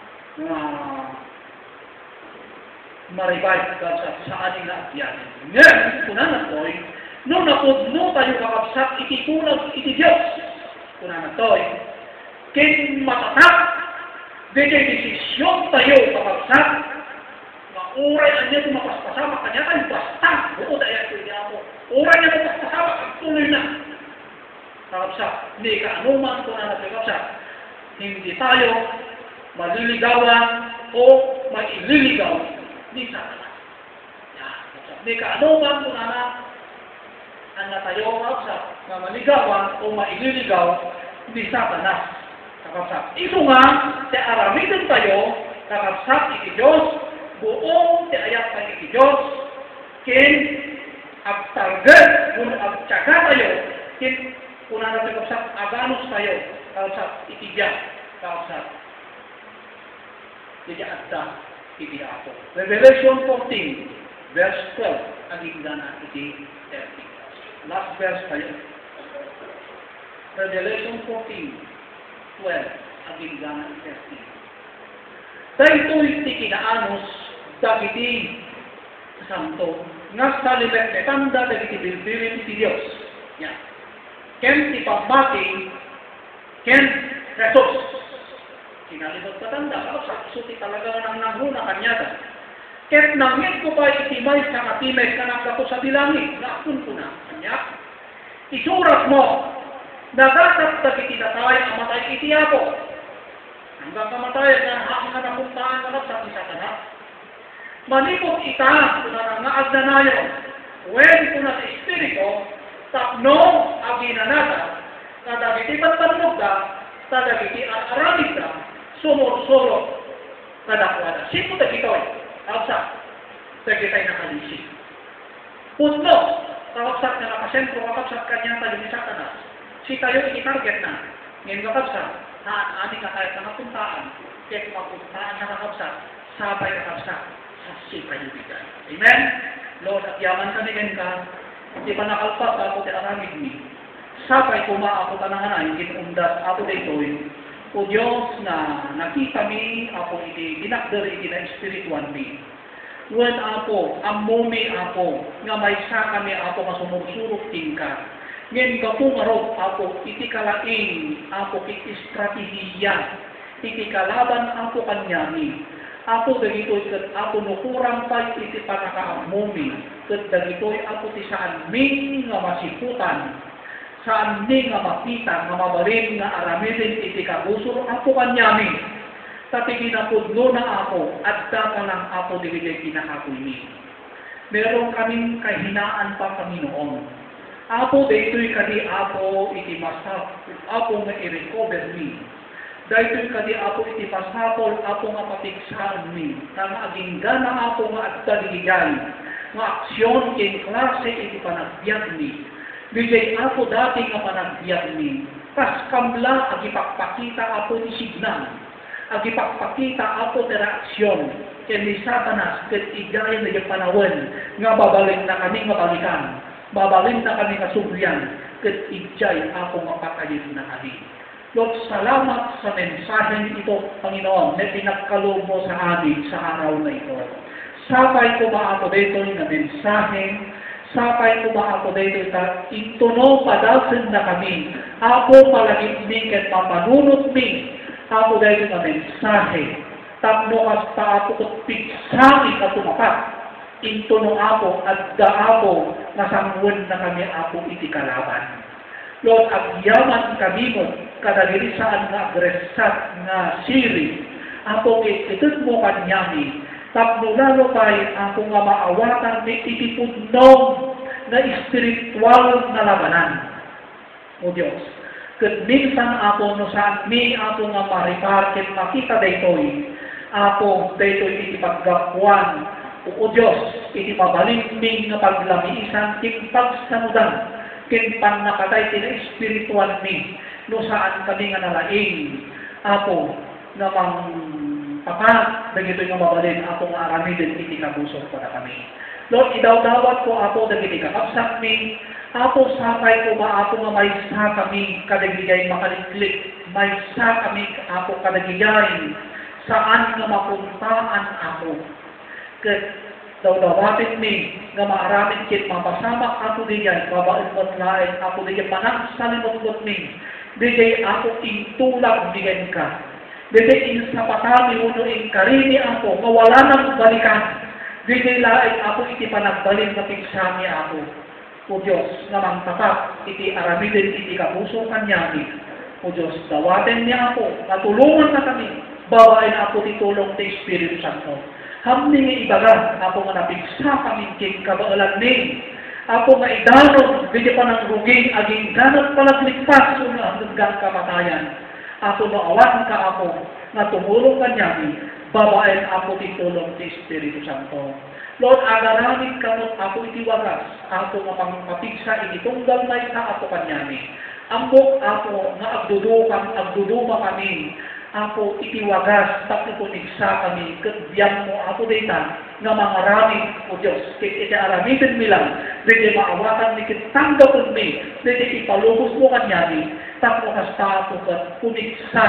maribay kakapsat sa aning na atyanin. Ngayon, kuna na to'y, nung napudno tayo kakapsat, itikulag iti Diyos. Kuna na to'y, kin matatak, bigay desisyon tayo kakapsat, mauray ang niya mapaspasama, kanya tayo basta, buo dahil ko niya ako. Uray niya mapaspasama, ang tuloy na. Kakapsat, hindi ka anuman, kuna na to'y kakapsat, hindi tayo maliligawan o maililigaw ni Satanas. Hindi ka anuman kung ang natayo kapsat na maligawan o maililigaw ni Satanas. Kakapsat. Ito nga, ti aramidin tayo, kakapsat iti Diyos, buong ti ayat na iti Diyos, kin agtarget, kung agtsaga tayo, kin kung natin kakapsat, aganos tayo, kakapsat iti Diyos, kakapsat. Jadi adda iti ako. Revelation 14, verse 12, aging na iti 30. Last verse kayo. Revelation 14, 12, aging na iti 30. Dahito iti kinaanos, dagiti santo, nga sa limet tanda dagiti bilbilin iti Diyos. Yan. Ken ti pagmati, ken Jesus. Sinalibot patanda, kapag suti talaga ng nanghuna kanyada. Kahit nangit ko pa itimay sa katimay kanak ako sa bilangin, naakun ko na kanya. Isurat mo, nagasap na kitinatay ang matay iti ako. Hanggang kamatay na hanggang napuntaan ka sa isa ka na. Malipot ita, kung na nga agnanayo, when kung na sa espiritu, tapno aginanada, kadagiti patpanlog da, kadagiti aramid da, sumur-suro kadakwada. Sino tagitoy? Kakapsat. Tagitay na kalisi. Pusno. Kakapsat na nakasentro. Kakapsat kanya tayo ni Satanas. Si tayo i-target na. Ngayon kakapsat. Ani ka kahit na napuntaan. Kaya kumapuntaan na kakapsat. Sabay kakapsat. Sa sipayubigan. Amen? Lord, at yaman kami ganyan ka. Di pa nakalpas ako ti aramid ni. Sabay kumaako ka na hanayin. Kinundas ako dito'y. O Diyos na nakita mi, ako iti dinakder iti na espirituan mi. When ako, amumi ako, nga may sa kami ako nga sumursurok tingka. Ngayon ka po ngarot ako, iti kalaing, ako iti strategiya, iti kalaban ako kanyami. Ako dagito'y kat ako nukurang pa iti panakaamumi, kat dagito'y ako ti saan ming nga masiputan. Saan ni nga makita, nga mabalin, nga aramidin, iti kabusuro, ako kanyami. Tapi ginapudlo na ako, at ka lang ako digigay kinakakoy ni. Meron kaming kahinaan pa kami noon. Apo, daytoy kadi ako, iti masap, ako nga i-recover ni. Daytoy kadi ako, iti pasapol, ako nga patiksaan ni. Nga aging gana ako nga at digigay. nga aksyon ken klase iti panagbiag mi. Bijay ako dati nga panagbiag mi. Kas kamla agipakpakita ako ti signal. Agipakpakita ako ti reaksyon. Ken ni Satanas ket igay na panawon nga babalin na kami nga balikan. Babalin na kami nga sublian. Ket igay ako nga patayin na kami. Lord, salamat sa mensaheng ito, Panginoon, na pinagkaloob mo sa amin sa araw na ito. Sapay ko ba ako dito na mensaheng, sapay ko ba ako dito intuno padalsin na kami, ako palagit mi, ket mapanunot mi, ako dito na mensahe, tapno kasta ako ket pigsami ka tumapat, intuno ako at ako nasangwan na kami ako iti kalaban. Lord, agyaman kami mo, kadalirisaan nga agresat nga siri, ako itut mo kanyami, tapno lalo tayo ako nga maawatan ni itipudnog na espiritual na labanan. O Diyos, ket minsan ako no saan mi ako nga mariparket makita daytoy, ako daytoy iti paggapuan, o Diyos, iti mabaliming nga paglamiisan, king pagsamudan, ken pannakatay tina espiritual mi no saan kami nga nalaing ako nga mang papat dagitoy nga mabalin ako nga aramiden iti kabusog para kami. Lord, idawdawat ko ako dagiti kakabsat mi, ako sapay ko ba ako nga maysa kami kadagigay makaliklik, maysa kami ako kadagigay saan nga mapuntaan ako. Ket dawdawatin mi nga maaramin kit mapasamak ako diyan, babaot lain ako diyan managsalimot mi, digay ako intulag diyan ka, digay insapatami uno karini ako, nga wala nang balikan, digay lain ako iti panagbalin na pigsami ako. O Diyos, nga mangtapat iti aramidin iti kapuso kanyami. O Diyos, dawatin niya ako, natulungan na kami, bawain ako titulong ti Espiritu Santo. Hamni nga ibaga, ako nga napigsa kamingking kabaalan ni. Ako nga idanon, hindi pa nang ruging, aging ganat palaglikpas, so nga hanggang kamatayan. Ako naawan ka ako, nga tumulong kanyami, babaen ako titulong ti Espiritu Santo. Lord, agaramin kamot ako iti wagas, ako nga pangpapigsa, ititunggal na ita ako kanyami. Ambok ako nga agduduma kami, ako itiwagas, tapos punigsa kami, katbiyang mo ako dita, nga mangarami, O Diyos, kit iti aramitin mi lang, diti maawatan mi, kit tanggapon mi, diti ipalubos mo kanyami, tapos kasta ako kat punigsa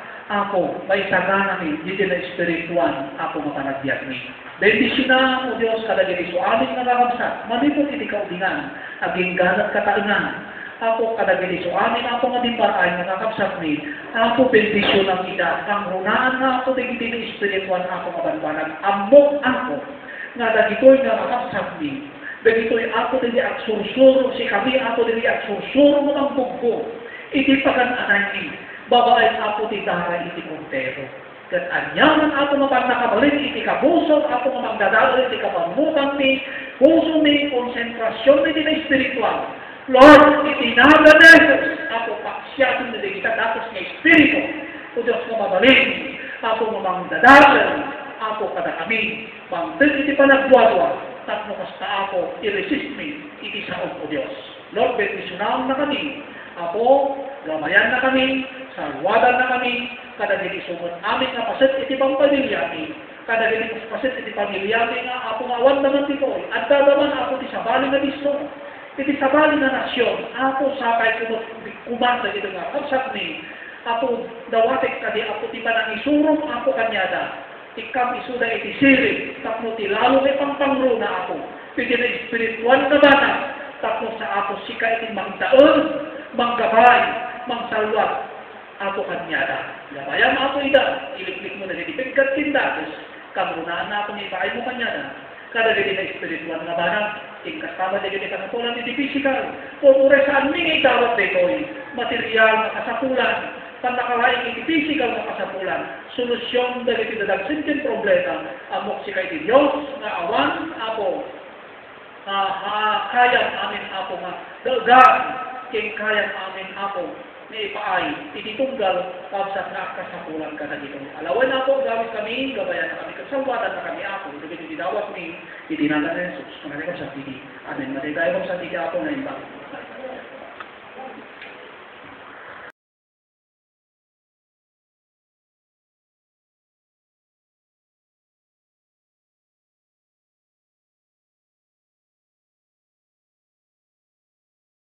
ako, may sagana mi, diti na espirituan, ako mapanagbiag mi. Bendisyon na, O Diyos, kadagiti sualing nga kakabsat, manipot iti kaudingan, aging ganat kataengan, ako kadagiti so amin ako nga dimbaray nga kakabsat ni ako bendisyon ang ida ang runaan nga ako dagiti ni espirituan ako nga banbanag amok ako nga dagitoy nga kakabsat ni dagitoy ako dagiti agsursuro si kami ako dagiti agsursuro mo ng bugbo iti pagan-anay ni babae ako ti dara iti kontero kat anyaman ako mapannakabalin iti kabusog ako nga magdadalo iti kapamutan ni puso ni konsentrasyon ni iti espiritual. Lord, itinaga na Jesus, ako paksyatin na kita datos ng Espiritu. O Diyos na mabalin, ako mamang dadalan, ako kada kami, pangtin iti panagbuadwa, tapno kasta ako, i-resist me, iti saog o Diyos. Lord, bendisyonan na kami, ako, gamayan na kami, salwadan na kami, kada dili sumot amin nga pasit iti pangpamilya mi, kada dili pasit iti pamilya mi nga ako nga awan naman titoy, at dadaman ako ti sabali nga diso, iti sabali na nasyon, ako sakay kumanda ito nga, kapsat ni, ako dawatek kadi ako ti panang isurong ako kanyada, ikam isuda iti siri, tapno ti lalo may pangpangro na ako, iti na espiritual na bana, tapno sa ako sika iti mangdaon, manggabay, mangsalwat, ako kanyada. Gabayam ako ida, iliklik mo na diti pagkat tindados, kamrunaan na ako ni ipaay mo kanyada, kada dili na espiritual na bana, kasama na gini kasatulan iti physical. Kung saan may itawat dito'y material na kasapulan, panakalaing iti physical na kasapulan, solusyon dahil iti dadagsinkin problema, amok si kay Diyos na awan ako, kayang amin ako nga, dagan, king kayang amin ako, ni paay, tititunggal, pabsat na kasakulan ka na dito. Alawan na ako, gawin kami, gabayan na kami, kasalwadan na kami ako. Ito dinawas ni, itinanda na Jesus, kung ko sa titi. Amen. Matay tayo sa titi ako na imbang.